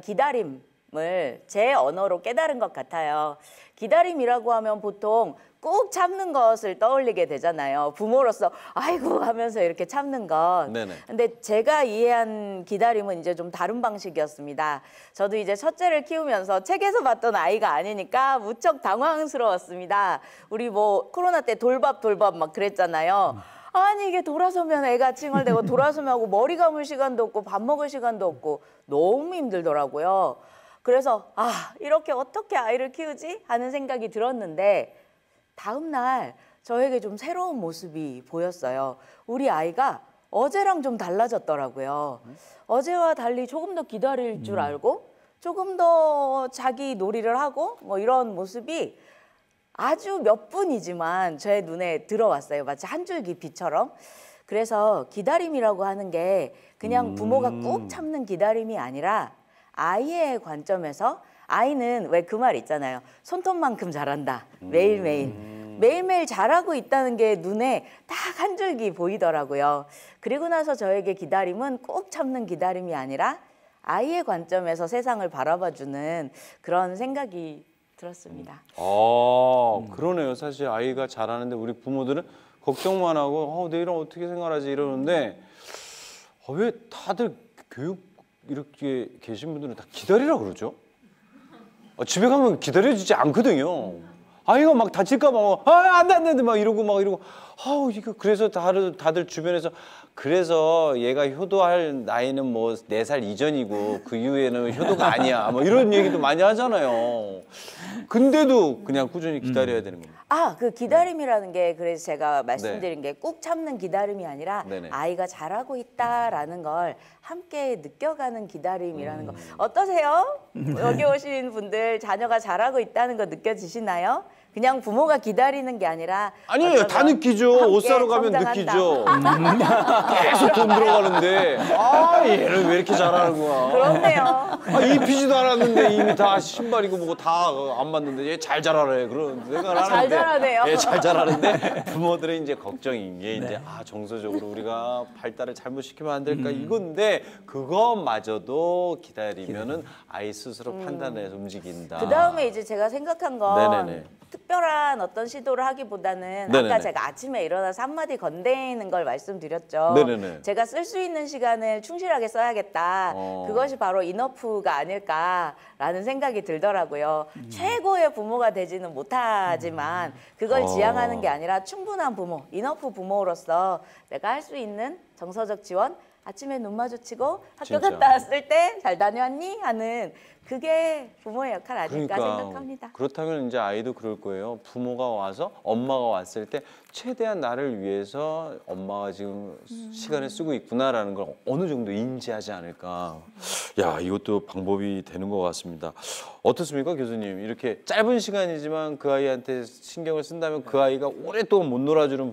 기다림을 제 언어로 깨달은 것 같아요. 기다림이라고 하면 보통 꾹 참는 것을 떠올리게 되잖아요. 부모로서 아이고 하면서 이렇게 참는 것. 네네. 근데 제가 이해한 기다림은 이제 좀 다른 방식이었습니다. 저도 이제 첫째를 키우면서 책에서 봤던 아이가 아니니까 무척 당황스러웠습니다. 우리 뭐 코로나 때 돌밥 돌밥 막 그랬잖아요. 아니 이게 돌아서면 애가 칭얼대고 돌아서면 하고 머리 감을 시간도 없고 밥 먹을 시간도 없고 너무 힘들더라고요. 그래서 아 이렇게 어떻게 아이를 키우지 하는 생각이 들었는데 다음 날 저에게 좀 새로운 모습이 보였어요. 우리 아이가 어제랑 좀 달라졌더라고요. 어제와 달리 조금 더 기다릴 줄 알고 조금 더 자기 놀이를 하고 뭐 이런 모습이 아주 몇 분이지만 제 눈에 들어왔어요. 마치 한 줄기 빛처럼. 그래서 기다림이라고 하는 게 그냥 부모가 꾹 참는 기다림이 아니라 아이의 관점에서 아이는 왜 그 말 있잖아요. 손톱만큼 자란다. 매일매일. 매일매일 자라고 있다는 게 눈에 딱 한 줄기 보이더라고요. 그리고 나서 저에게 기다림은 꼭 참는 기다림이 아니라 아이의 관점에서 세상을 바라봐주는 그런 생각이 들었습니다. 아, 그러네요. 사실 아이가 자라는데 우리 부모들은 걱정만 하고 어, 내일은 어떻게 생활하지 이러는데 어, 왜 다들 교육 이렇게 계신 분들은 다 기다리라 그러죠? 어, 집에 가면 기다려주지 않거든요. 아이가 막 다칠까 봐, 아, 안 돼, 안 돼, 막 이러고 막 이러고, 아우, 이거 그래서 다들, 다들 주변에서 그래서 얘가 효도할 나이는 뭐 네 살 이전이고 그 이후에는 효도가 아니야. 뭐 이런 얘기도 많이 하잖아요. 근데도 그냥 꾸준히 기다려야 되는 겁니다. 아, 그 기다림이라는 게 그래서 제가 말씀드린 게 꾹 참는 기다림이 아니라 네네. 아이가 잘하고 있다라는 걸 함께 느껴가는 기다림이라는 거. 어떠세요? 여기 오신 분들 자녀가 잘하고 있다는 거 느껴지시나요? 그냥 부모가 기다리는 게 아니라 아니에요. 다 느끼죠. 옷 사러 가면 성장한다. 느끼죠. 계속 돈 들어가는데 아 얘는 왜 이렇게 잘하는 거야. 그렇네요. 아, 입히지도 않았는데 이미 다 신발이고 뭐고 다 안 맞는데 얘 잘 자라래 그런 생각을 하는데 잘 자라네요. 예, 잘 자라는데 부모들은 이제 걱정인 게 이제 아 정서적으로 우리가 발달을 잘못 시키면 안 될까 이건데 그것마저도 기다리면은 아이 스스로 판단해서 움직인다. 그 다음에 이제 제가 생각한 건 네네네. 특별한 어떤 시도를 하기보다는 네네네. 아까 제가 아침에 일어나서 한마디 건네는 걸 말씀드렸죠. 네네네. 제가 쓸 수 있는 시간을 충실하게 써야겠다. 어. 그것이 바로 이너프가 아닐까라는 생각이 들더라고요. 음. 최고의 부모가 되지는 못하지만 그걸 어. 지향하는 게 아니라 충분한 부모, 이너프 부모로서 내가 할 수 있는 정서적 지원, 아침에 눈 마주치고 학교 진짜. 갔다 왔을 때 잘 다녀왔니? 하는 그게 부모의 역할 아닐까 그러니까 생각합니다. 그렇다면 이제 아이도 그럴 거예요. 부모가 와서 엄마가 왔을 때 최대한 나를 위해서 엄마가 지금 음. 시간을 쓰고 있구나라는 걸 어느 정도 인지하지 않을까. 야, 이것도 방법이 되는 것 같습니다. 어떻습니까, 교수님? 이렇게 짧은 시간이지만 그 아이한테 신경을 쓴다면 그 아이가 오랫동안 못 놀아주는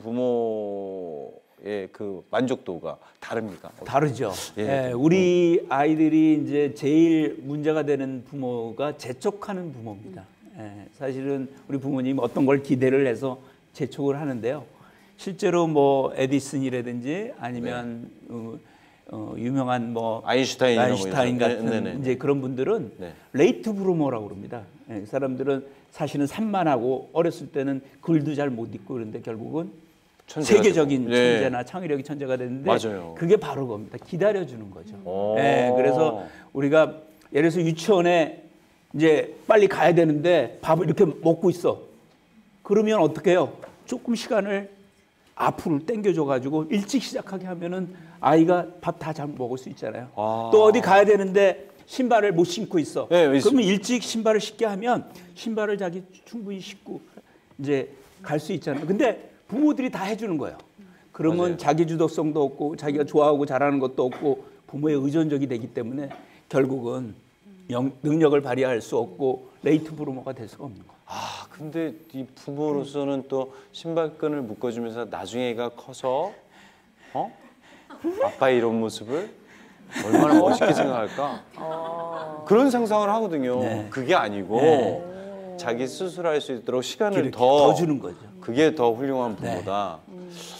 부모의 그 만족도가 다릅니까? 다르죠. 예. 예, 우리 아이들이 이제 제일 문제가 되는 부모가 재촉하는 부모입니다. 예, 사실은 우리 부모님 어떤 걸 기대를 해서 재촉을 하는데요. 실제로 뭐 에디슨이라든지 아니면 어, 어, 유명한 뭐 아인슈타인, 아인슈타인 뭐 같은 네, 네, 네. 이제 그런 분들은 네. 레이트 브루머라고 그럽니다. 예, 그 사람들은 사실은 산만하고 어렸을 때는 글도 잘 못 읽고 그런데 결국은 천재가 세계적인 되고. 예. 천재나 창의력이 천재가 됐는데 맞아요. 그게 바로 겁니다. 기다려주는 거죠. 오. 예, 그래서 우리가 예를 들어서 유치원에 이제 빨리 가야 되는데 밥을 이렇게 먹고 있어. 그러면 어떻게 해요? 조금 시간을 앞으로 당겨줘가지고 일찍 시작하게 하면은 아이가 밥 다 잘 먹을 수 있잖아요. 아. 또 어디 가야 되는데 신발을 못 신고 있어. 네, 그러면 있습니다. 일찍 신발을 신게 하면 신발을 자기 충분히 신고 이제 갈 수 있잖아요. 근데 부모들이 다 해주는 거예요. 그러면 맞아요. 자기 주도성도 없고 자기가 좋아하고 잘하는 것도 없고 부모의 의존적이 되기 때문에 결국은 영, 능력을 발휘할 수 없고 레이트 브루머가 될 수가 없는 거예요. 아, 근데 이 부모로서는 또 신발끈을 묶어주면서 나중에 애가 커서 어? 아빠의 이런 모습을 얼마나 멋있게 생각할까? 그런 상상을 하거든요. 네. 그게 아니고 네. 자기 스스로 할 수 있도록 시간을 이렇게 더, 더 주는 거죠. 그게 더 훌륭한 부모다. 네.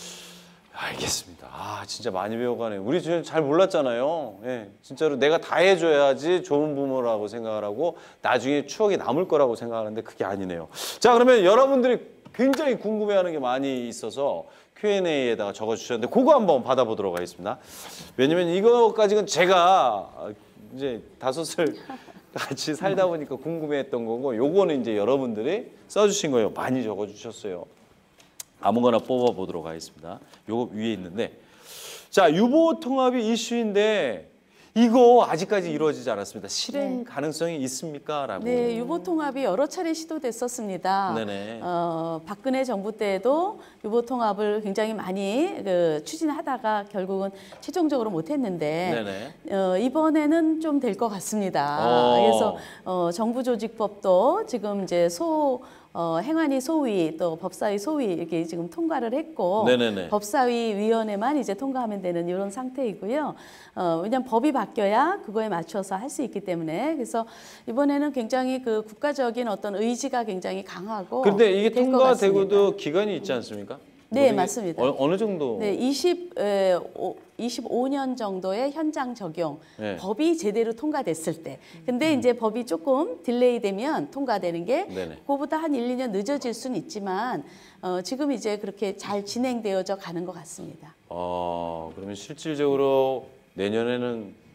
알겠습니다. 아, 진짜 많이 배워가네요. 우리 지금 잘 몰랐잖아요. 예, 진짜로 내가 다 해줘야지 좋은 부모라고 생각을 하고 나중에 추억이 남을 거라고 생각하는데 그게 아니네요. 자, 그러면 여러분들이 굉장히 궁금해하는 게 많이 있어서 큐 앤 에이에다가 적어주셨는데 그거 한번 받아보도록 하겠습니다. 왜냐면 이거까지는 제가 이제 다섯을 같이 살다 보니까 궁금해했던 거고 요거는 이제 여러분들이 써주신 거예요. 많이 적어주셨어요. 아무거나 뽑아보도록 하겠습니다. 요거 위에 있는데 자, 유보 통합이 이슈인데 이거 아직까지 이루어지지 않았습니다. 실행 네. 가능성이 있습니까? 라고. 네, 유보 통합이 여러 차례 시도됐었습니다. 네네. 어, 박근혜 정부 때도 유보 통합을 굉장히 많이 그, 추진하다가 결국은 최종적으로 못했는데 네네. 어, 이번에는 좀 될 것 같습니다. 어. 그래서 어, 정부조직법도 지금 이제 소 어, 행안위 소위 또 법사위 소위 이렇게 지금 통과를 했고 네네네. 법사위 위원회만 이제 통과하면 되는 이런 상태이고요. 어, 왜냐하면 법이 바뀌어야 그거에 맞춰서 할 수 있기 때문에 그래서 이번에는 굉장히 그 국가적인 어떤 의지가 굉장히 강하고 근데 이게 될것 같습니다. 통과되고도 기간이 있지 않습니까? 네, 뭐 이게 맞습니다. 어, 어느 정도? 네, 이십, 에, 오, 이십오 년 정도의 현장 적용, 네. 법이 제대로 통과됐을 때. 근데 이제 법이 조금 딜레이 되면 통과되는 게 네네. 그거보다 한 일, 이 년 늦어질 수는 있지만 어, 지금 이제 그렇게 잘 진행되어져 가는 것 같습니다. 어, 그러면 실질적으로 내년에는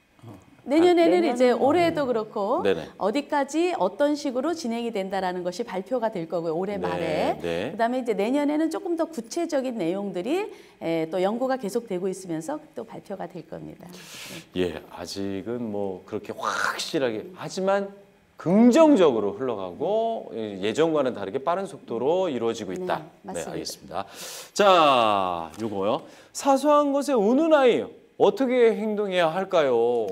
내년에는 이제 올해도 그렇고 네네. 어디까지 어떤 식으로 진행이 된다라는 것이 발표가 될 거고요. 올해 네, 말에. 네. 그다음에 이제 내년에는 조금 더 구체적인 내용들이 에, 또 연구가 계속되고 있으면서 또 발표가 될 겁니다. 예, 아직은 뭐 그렇게 확실하게 하지만 긍정적으로 흘러가고 예전과는 다르게 빠른 속도로 이루어지고 있다. 네, 맞습니다. 알겠습니다. 자, 요거요. 사소한 것에 우는 아이 어떻게 행동해야 할까요?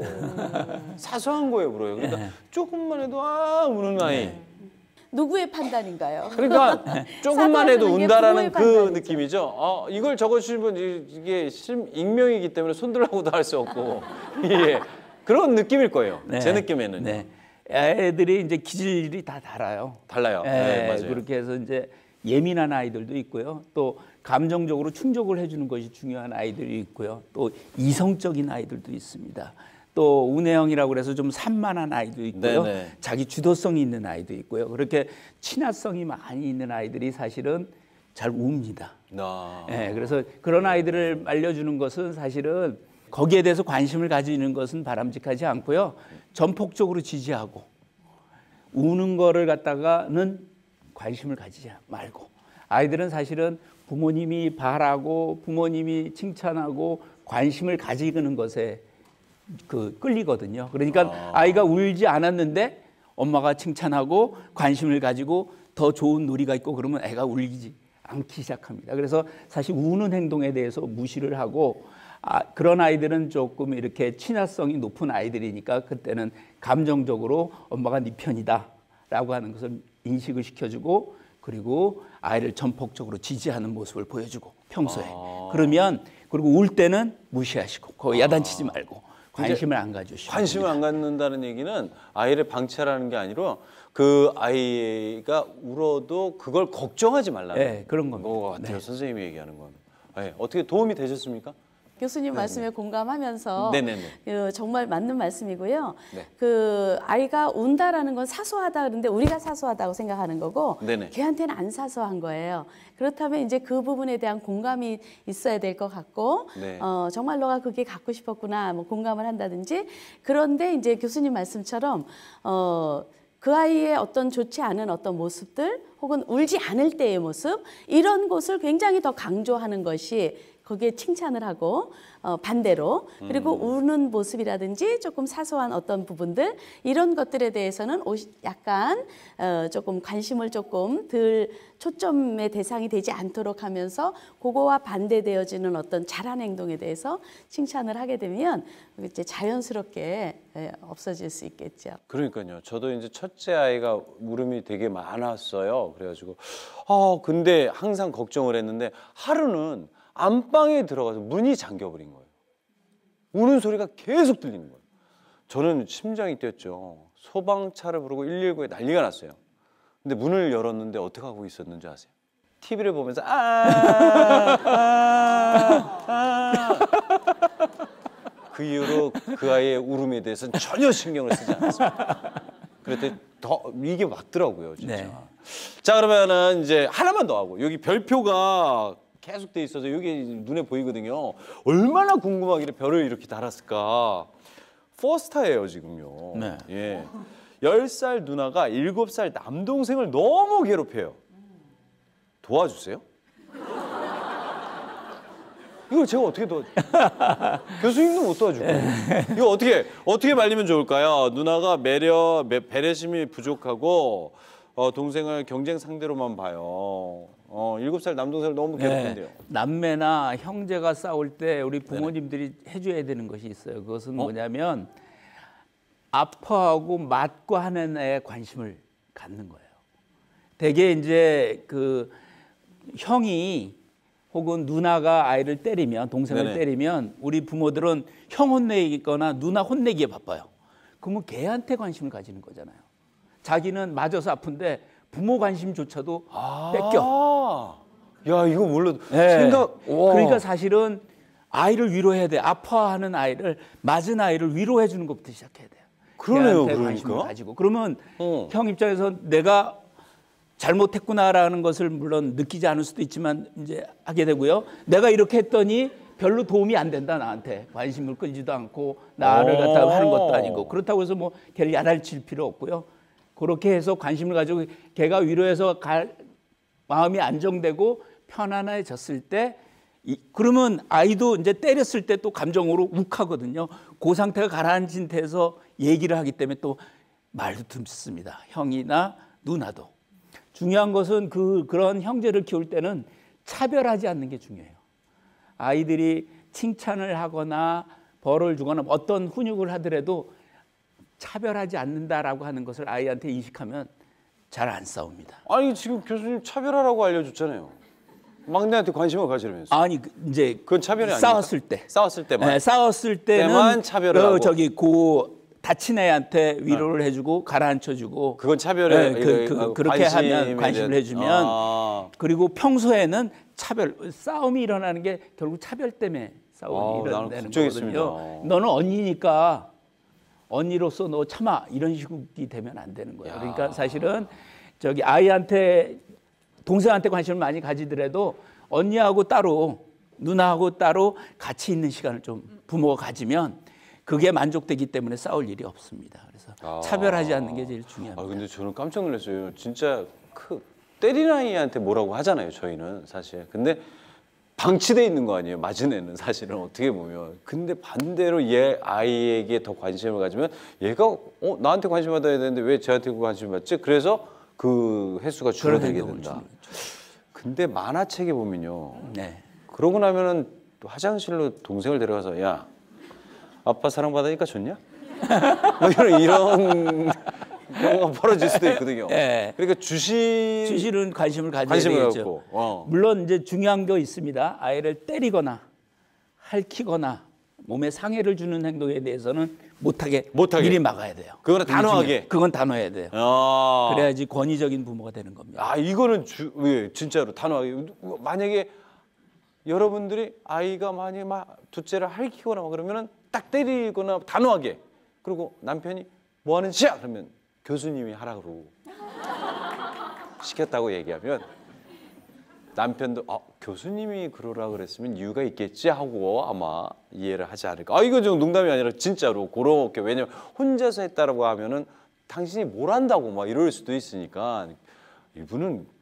사소한 거에 울어요. 그러니까 조금만 해도 아 우는 아이. 누구의 판단인가요? 그러니까 조금만 해도 사과하는 게 운다라는 부모의 그 판단이죠. 느낌이죠. 어, 이걸 적어주신 분 이- 이게 실, 익명이기 때문에 손들라고도 할 수 없고 예 그런 느낌일 거예요. 네. 제 느낌에는 네. 애들이 이제 기질이 다 달라요. 달라요. 예, 네, 맞아요. 그렇게 해서 이제 예민한 아이들도 있고요. 또 감정적으로 충족을 해주는 것이 중요한 아이들이 있고요. 또 이성적인 아이들도 있습니다. 또 운해형이라고 그래서 좀 산만한 아이도 있고요. 네네. 자기 주도성이 있는 아이도 있고요. 그렇게 친화성이 많이 있는 아이들이 사실은 잘 웁니다. 아, 예, 그래서 그런 아이들을 말려주는 것은 사실은 거기에 대해서 관심을 가지는 것은 바람직하지 않고요. 전폭적으로 지지하고 우는 거를 갖다가는 관심을 가지지 말고 아이들은 사실은 부모님이 바라고 부모님이 칭찬하고 관심을 가지는 것에 그 끌리거든요. 그러니까 아이가 울지 않았는데 엄마가 칭찬하고 관심을 가지고 더 좋은 놀이가 있고 그러면 애가 울리지 않기 시작합니다. 그래서 사실 우는 행동에 대해서 무시를 하고 아, 그런 아이들은 조금 이렇게 친화성이 높은 아이들이니까 그때는 감정적으로 엄마가 네 편이다라고 하는 것을 인식을 시켜주고 그리고 아이를 전폭적으로 지지하는 모습을 보여주고 평소에 아. 그러면 그리고 울 때는 무시하시고 거기 야단치지 말고 관심을 안 가주시고 관심을 안 갖는다는 얘기는 아이를 방치하라는 게 아니라 그 아이가 울어도 그걸 걱정하지 말라는 네, 그런 겁니다. 거 같아요. 네. 선생님이 얘기하는 건. 네, 어떻게 도움이 되셨습니까? 교수님 말씀에 공감하면서 네네네. 그 정말 맞는 말씀이고요. 네. 그 아이가 운다라는 건 사소하다 그런데 우리가 사소하다고 생각하는 거고 네네. 걔한테는 안 사소한 거예요. 그렇다면 이제 그 부분에 대한 공감이 있어야 될 것 같고 네. 어, 정말 너가 그게 갖고 싶었구나 뭐 공감을 한다든지 그런데 이제 교수님 말씀처럼 어, 그 아이의 어떤 좋지 않은 어떤 모습들 혹은 울지 않을 때의 모습 이런 것을 굉장히 더 강조하는 것이 거기에 칭찬을 하고 어, 반대로 그리고 음. 우는 모습이라든지 조금 사소한 어떤 부분들 이런 것들에 대해서는 약간 어, 조금 관심을 조금 덜 초점의 대상이 되지 않도록 하면서 그거와 반대되어지는 어떤 잘한 행동에 대해서 칭찬을 하게 되면 이제 자연스럽게 예, 없어질 수 있겠죠. 그러니까요. 저도 이제 첫째 아이가 울음이 되게 많았어요. 그래가지고 아 근데 항상 걱정을 했는데 하루는 안방에 들어가서 문이 잠겨버린 거예요. 우는 소리가 계속 들리는 거예요. 저는 심장이 뛰었죠. 소방차를 부르고 일일구에 난리가 났어요. 근데 문을 열었는데 어떻게 하고 있었는지 아세요? 티비를 보면서 아, 아, 아. 그 이후로 그 아이의 울음에 대해서는 전혀 신경을 쓰지 않았습니다. 그랬더니 더 이게 맞더라고요, 진짜. 네. 자 그러면은 이제 하나만 더 하고 여기 별표가 계속 돼 있어서 여기 눈에 보이거든요. 얼마나 궁금하길래 별을 이렇게 달았을까. 포스타예요 지금요. 네. 예. 열 살 누나가 일곱 살 남동생을 너무 괴롭혀요. 도와주세요. 이걸 제가 어떻게 도와? 교수님도 못 도와줄 거예요. 이거 어떻게 어떻게 말리면 좋을까요? 누나가 매력, 배려심이 부족하고 어, 동생을 경쟁 상대로만 봐요. 어, 일곱 살 남동생을 너무 괴롭힌대요. 네, 남매나 형제가 싸울 때 우리 부모님들이 네네. 해줘야 되는 것이 있어요. 그것은 어? 뭐냐면 아파하고 맞고 하는 애에 관심을 갖는 거예요. 대개 이제 그 형이 혹은 누나가 아이를 때리면 동생을 네네. 때리면 우리 부모들은 형 혼내기거나 누나 혼내기에 바빠요. 그러면 걔한테 관심을 가지는 거잖아요. 자기는 맞아서 아픈데 부모 관심조차도 아 뺏겨. 야 이거 몰라도 네. 생각. 와. 그러니까 사실은 아이를 위로해야 돼. 아파하는 아이를 맞은 아이를 위로해 주는 것부터 시작해야 돼요. 그러네요. 그러니까 관심을 가지고 그러면 어. 형 입장에서 내가 잘못했구나라는 것을 물론 느끼지 않을 수도 있지만 이제 하게 되고요. 내가 이렇게 했더니 별로 도움이 안 된다 나한테 관심을 끌지도 않고 나를 갖다가 하는 것도 아니고 그렇다고 해서 뭐 걔를 야단칠 필요 없고요. 그렇게 해서 관심을 가지고 걔가 위로해서 갈, 마음이 안정되고 편안해졌을 때 이, 그러면 아이도 이제 때렸을 때 또 감정으로 욱하거든요. 그 상태가 가라앉은 데서 얘기를 하기 때문에 또 말도 듣습니다. 형이나 누나도. 중요한 것은 그, 그런 형제를 키울 때는 차별하지 않는 게 중요해요. 아이들이 칭찬을 하거나 벌을 주거나 어떤 훈육을 하더라도 차별하지 않는다라고 하는 것을 아이한테 인식하면 잘 안 싸웁니다. 아니 지금 교수님 차별하라고 알려줬잖아요. 막내한테 관심을 가지면서. 아니 이제 그건 차별이 아니에요. 싸웠을 때. 싸웠을 때만. 네, 싸웠을 때는 때만 차별을 어, 하고. 저기 고 다친 애한테 위로를 네. 해주고 가라앉혀주고. 그건 차별에. 네, 그, 그, 그렇게 하면 관심을 해주면. 아. 그리고 평소에는 차별 싸움이 일어나는 게 결국 차별 때문에 싸움이 아, 일어나는 거거든요. 너는 언니니까. 언니로서 너 참아 이런 식이 되면 안 되는 거예요. 야. 그러니까 사실은 저기 아이한테 동생한테 관심을 많이 가지더라도 언니하고 따로 누나하고 따로 같이 있는 시간을 좀 부모가 가지면 그게 만족되기 때문에 싸울 일이 없습니다. 그래서 아. 차별하지 않는 게 제일 중요합니다. 아, 근데 저는 깜짝 놀랐어요. 진짜 그 때린 아이한테 뭐라고 하잖아요. 저희는 사실. 근데 방치돼 있는 거 아니에요. 맞은 애는 사실은 어떻게 보면. 근데 반대로 얘 아이에게 더 관심을 가지면 얘가 어 나한테 관심 받아야 되는데 왜 쟤한테 관심 받지? 그래서 그 횟수가 줄어들게 된다. 근데 만화책에 보면요. 네. 그러고 나면은 또 화장실로 동생을 데려가서 야 아빠 사랑받으니까 좋냐? 뭐 이런 이런 경우가 벌어질 수도 있거든요. 네. 그러니까 주시 주시는 관심을 가져야 관심을 되겠죠. 갖고. 어. 물론 이제 중요한 게 있습니다. 아이를 때리거나 핥히거나 몸에 상해를 주는 행동에 대해서는 못하게, 못하게. 미리 막아야 돼요. 그거는 단호하게. 그건 단호해야 돼요. 아. 그래야지 권위적인 부모가 되는 겁니다. 아 이거는 주, 예, 진짜로 단호하게. 만약에 여러분들이 아이가 만약에 막 둘째를 핥히거나 그러면은 딱 때리거나 단호하게. 그리고 남편이 뭐 하는 짓이야? 그러면 교수님이 하라고 시켰다고 얘기하면 남편도 아, 교수님이 그러라 그랬으면 이유가 있겠지 하고 아마 이해를 하지 않을까. 아 이거 좀 농담이 아니라 진짜로 그렇게. 왜냐면 혼자서 했다라고 하면은 당신이 뭘 한다고 막 이럴 수도 있으니까 이분은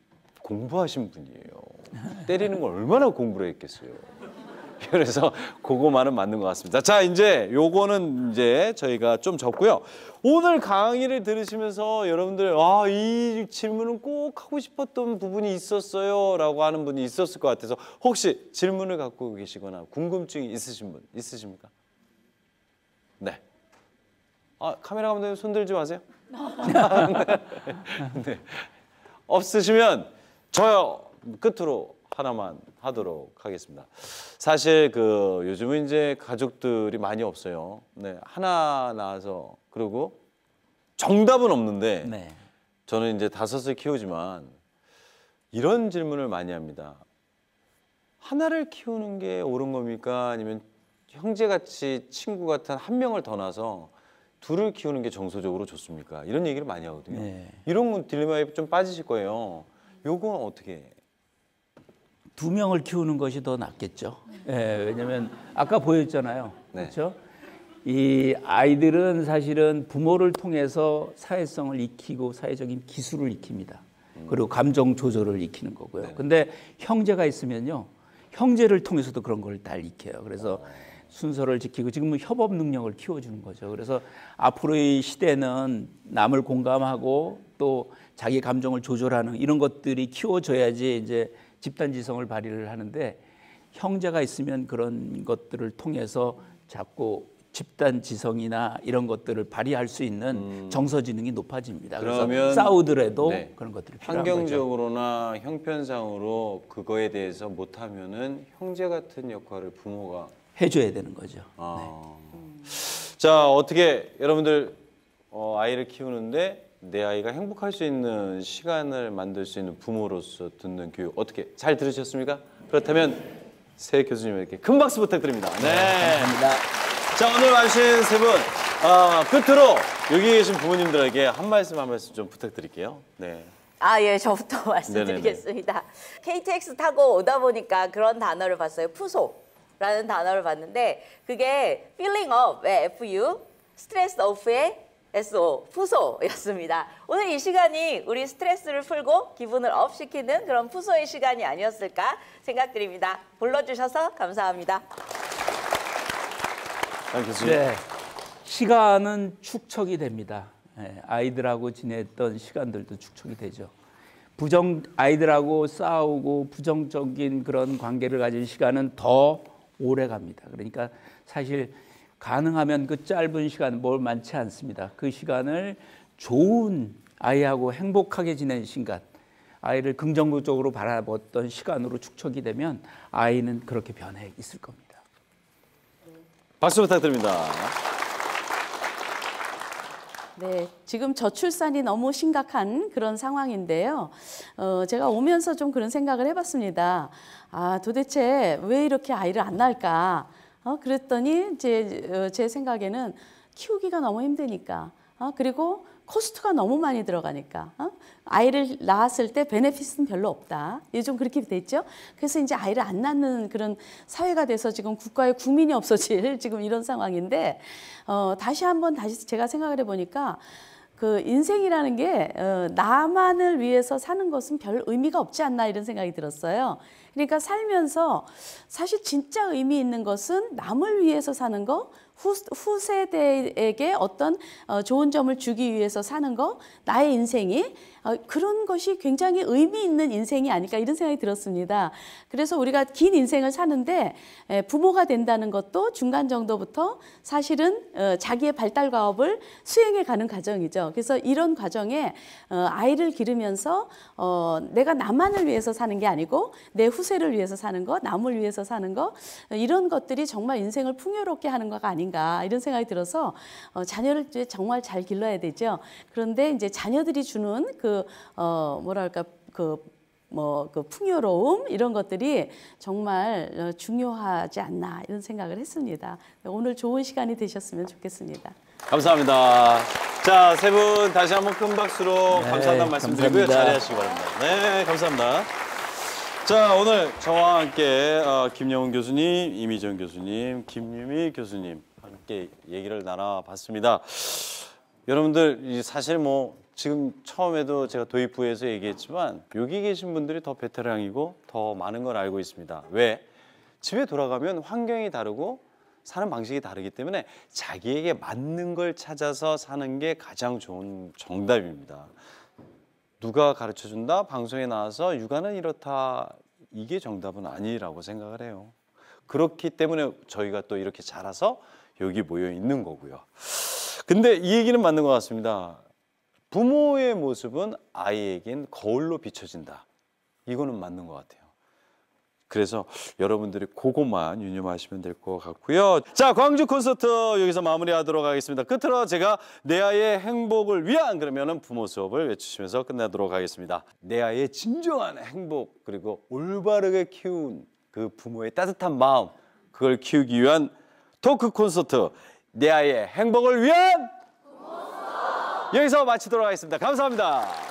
공부하신 분이에요. 때리는 걸 얼마나 공부를 했겠어요. 그래서 그거만은 맞는 것 같습니다. 자, 이제 요거는 이제 저희가 좀 적고요. 오늘 강의를 들으시면서 여러분들 아, 이 질문은 꼭 하고 싶었던 부분이 있었어요 라고 하는 분이 있었을 것 같아서 혹시 질문을 갖고 계시거나 궁금증이 있으신 분 있으십니까? 네. 아, 카메라 감독님 손 들지 마세요. 네. 없으시면 저 끝으로 하나만 하도록 하겠습니다. 사실 그 요즘은 이제 가족들이 많이 없어요. 네, 하나 낳아서 그리고 정답은 없는데 네. 저는 이제 다섯을 키우지만 이런 질문을 많이 합니다. 하나를 키우는 게 옳은 겁니까? 아니면 형제같이 친구 같은 한 명을 더 낳아서 둘을 키우는 게 정서적으로 좋습니까? 이런 얘기를 많이 하거든요. 네. 이런 딜레마에 좀 빠지실 거예요. 요건 어떻게? 두 명을 키우는 것이 더 낫겠죠. 예, 왜냐하면 아까 보였잖아요. 네. 그렇죠? 이 아이들은 사실은 부모를 통해서 사회성을 익히고 사회적인 기술을 익힙니다. 그리고 감정 조절을 익히는 거고요. 네. 근데 형제가 있으면요, 형제를 통해서도 그런 걸 다 익혀요. 그래서 순서를 지키고 지금은 협업 능력을 키워주는 거죠. 그래서 앞으로의 시대는 남을 공감하고 또 자기 감정을 조절하는 이런 것들이 키워져야지 이제 집단 지성을 발휘를 하는데 형제가 있으면 그런 것들을 통해서 자꾸 집단 지성이나 이런 것들을 발휘할 수 있는 음. 정서 지능이 높아집니다. 그래서 그러면, 싸우더라도 네. 그런 것들이 필요한 환경적으로나 거죠. 형편상으로 그거에 대해서 못하면은 형제 같은 역할을 부모가 해줘야 되는 거죠. 아. 네. 자, 어떻게 여러분들 어, 아이를 키우는데 내 아이가 행복할 수 있는 시간을 만들 수 있는 부모로서 듣는 교육 어떻게 잘 들으셨습니까? 그렇다면 새 교수님에게 큰 박수 부탁드립니다. 네, 네 감사합니다. 자, 오늘 와주신 세 분 어, 끝으로 여기 계신 부모님들에게 한 말씀 한 말씀 좀 부탁드릴게요. 네. 아, 예, 저부터 말씀드리겠습니다. 케이티엑스 타고 오다 보니까 그런 단어를 봤어요. 푸소라는 단어를 봤는데 그게 feeling of의 에프-유, stress off의 에스-오, 푸소였습니다. 오늘 이 시간이 우리 스트레스를 풀고 기분을 업시키는 그런 푸소의 시간이 아니었을까 생각드립니다. 불러주셔서 감사합니다. 네, 시간은 축적이 됩니다. 네, 아이들하고 지냈던 시간들도 축적이 되죠. 부정 아이들하고 싸우고 부정적인 그런 관계를 가진 시간은 더 오래 갑니다. 그러니까 사실 가능하면 그 짧은 시간 뭘 많지 않습니다. 그 시간을 좋은 아이하고 행복하게 지낸 시간, 아이를 긍정적으로 바라봤던 시간으로 축적이 되면 아이는 그렇게 변해 있을 겁니다. 박수 부탁드립니다. 네, 지금 저출산이 너무 심각한 그런 상황인데요. 어, 제가 오면서 좀 그런 생각을 해봤습니다. 아, 도대체 왜 이렇게 아이를 안 낳을까? 어, 그랬더니 제, 어, 제 생각에는 키우기가 너무 힘드니까, 어, 그리고 코스트가 너무 많이 들어가니까, 어? 아이를 낳았을 때 베네핏은 별로 없다. 요즘 그렇게 됐죠. 그래서 이제 아이를 안 낳는 그런 사회가 돼서 지금 국가에 국민이 없어질 지금 이런 상황인데, 어, 다시 한번 다시 제가 생각을 해보니까 그 인생이라는 게 어, 나만을 위해서 사는 것은 별 의미가 없지 않나 이런 생각이 들었어요. 그러니까 살면서 사실 진짜 의미 있는 것은 남을 위해서 사는 거, 후, 후세대에게 어떤 어, 좋은 점을 주기 위해서 사는 거, 나의 인생이 어, 그런 것이 굉장히 의미 있는 인생이 아닐까 이런 생각이 들었습니다. 그래서 우리가 긴 인생을 사는데 에, 부모가 된다는 것도 중간 정도부터 사실은 어, 자기의 발달 과업을 수행해 가는 과정이죠. 그래서 이런 과정에 어, 아이를 기르면서 어, 내가 나만을 위해서 사는 게 아니고 내 후세를 위해서 사는 거, 남을 위해서 사는 거, 이런 것들이 정말 인생을 풍요롭게 하는 거가 아닌가 이런 생각이 들어서 어, 자녀를 정말 잘 길러야 되죠. 그런데 이제 자녀들이 주는 그 어, 뭐랄까 그 뭐 그 풍요로움 이런 것들이 정말 중요하지 않나 이런 생각을 했습니다. 오늘 좋은 시간이 되셨으면 좋겠습니다. 감사합니다. 자, 세 분 다시 한번 큰 박수로 네, 감사하다는 말씀드리고요. 자리하시기 바랍니다. 네, 감사합니다. 자, 오늘 저와 함께 어, 김영훈 교수님, 이미정 교수님, 김유미 교수님 함께 얘기를 나눠봤습니다. 여러분들 사실 뭐 지금 처음에도 제가 도입부에서 얘기했지만 여기 계신 분들이 더 베테랑이고 더 많은 걸 알고 있습니다. 왜? 집에 돌아가면 환경이 다르고 사는 방식이 다르기 때문에 자기에게 맞는 걸 찾아서 사는 게 가장 좋은 정답입니다. 누가 가르쳐준다? 방송에 나와서 육아는 이렇다. 이게 정답은 아니라고 생각을 해요. 그렇기 때문에 저희가 또 이렇게 자라서 여기 모여 있는 거고요. 근데 이 얘기는 맞는 것 같습니다. 부모의 모습은 아이에겐 거울로 비춰진다. 이거는 맞는 것 같아요. 그래서 여러분들이 그것만 유념하시면 될 것 같고요. 자, 광주 콘서트 여기서 마무리하도록 하겠습니다. 끝으로 제가 내 아이의 행복을 위한 그러면은 부모 수업을 외치시면서 끝내도록 하겠습니다. 내 아이의 진정한 행복 그리고 올바르게 키운 그 부모의 따뜻한 마음 그걸 키우기 위한 토크 콘서트 내 아이의 행복을 위한 부모 수업 여기서 마치도록 하겠습니다. 감사합니다.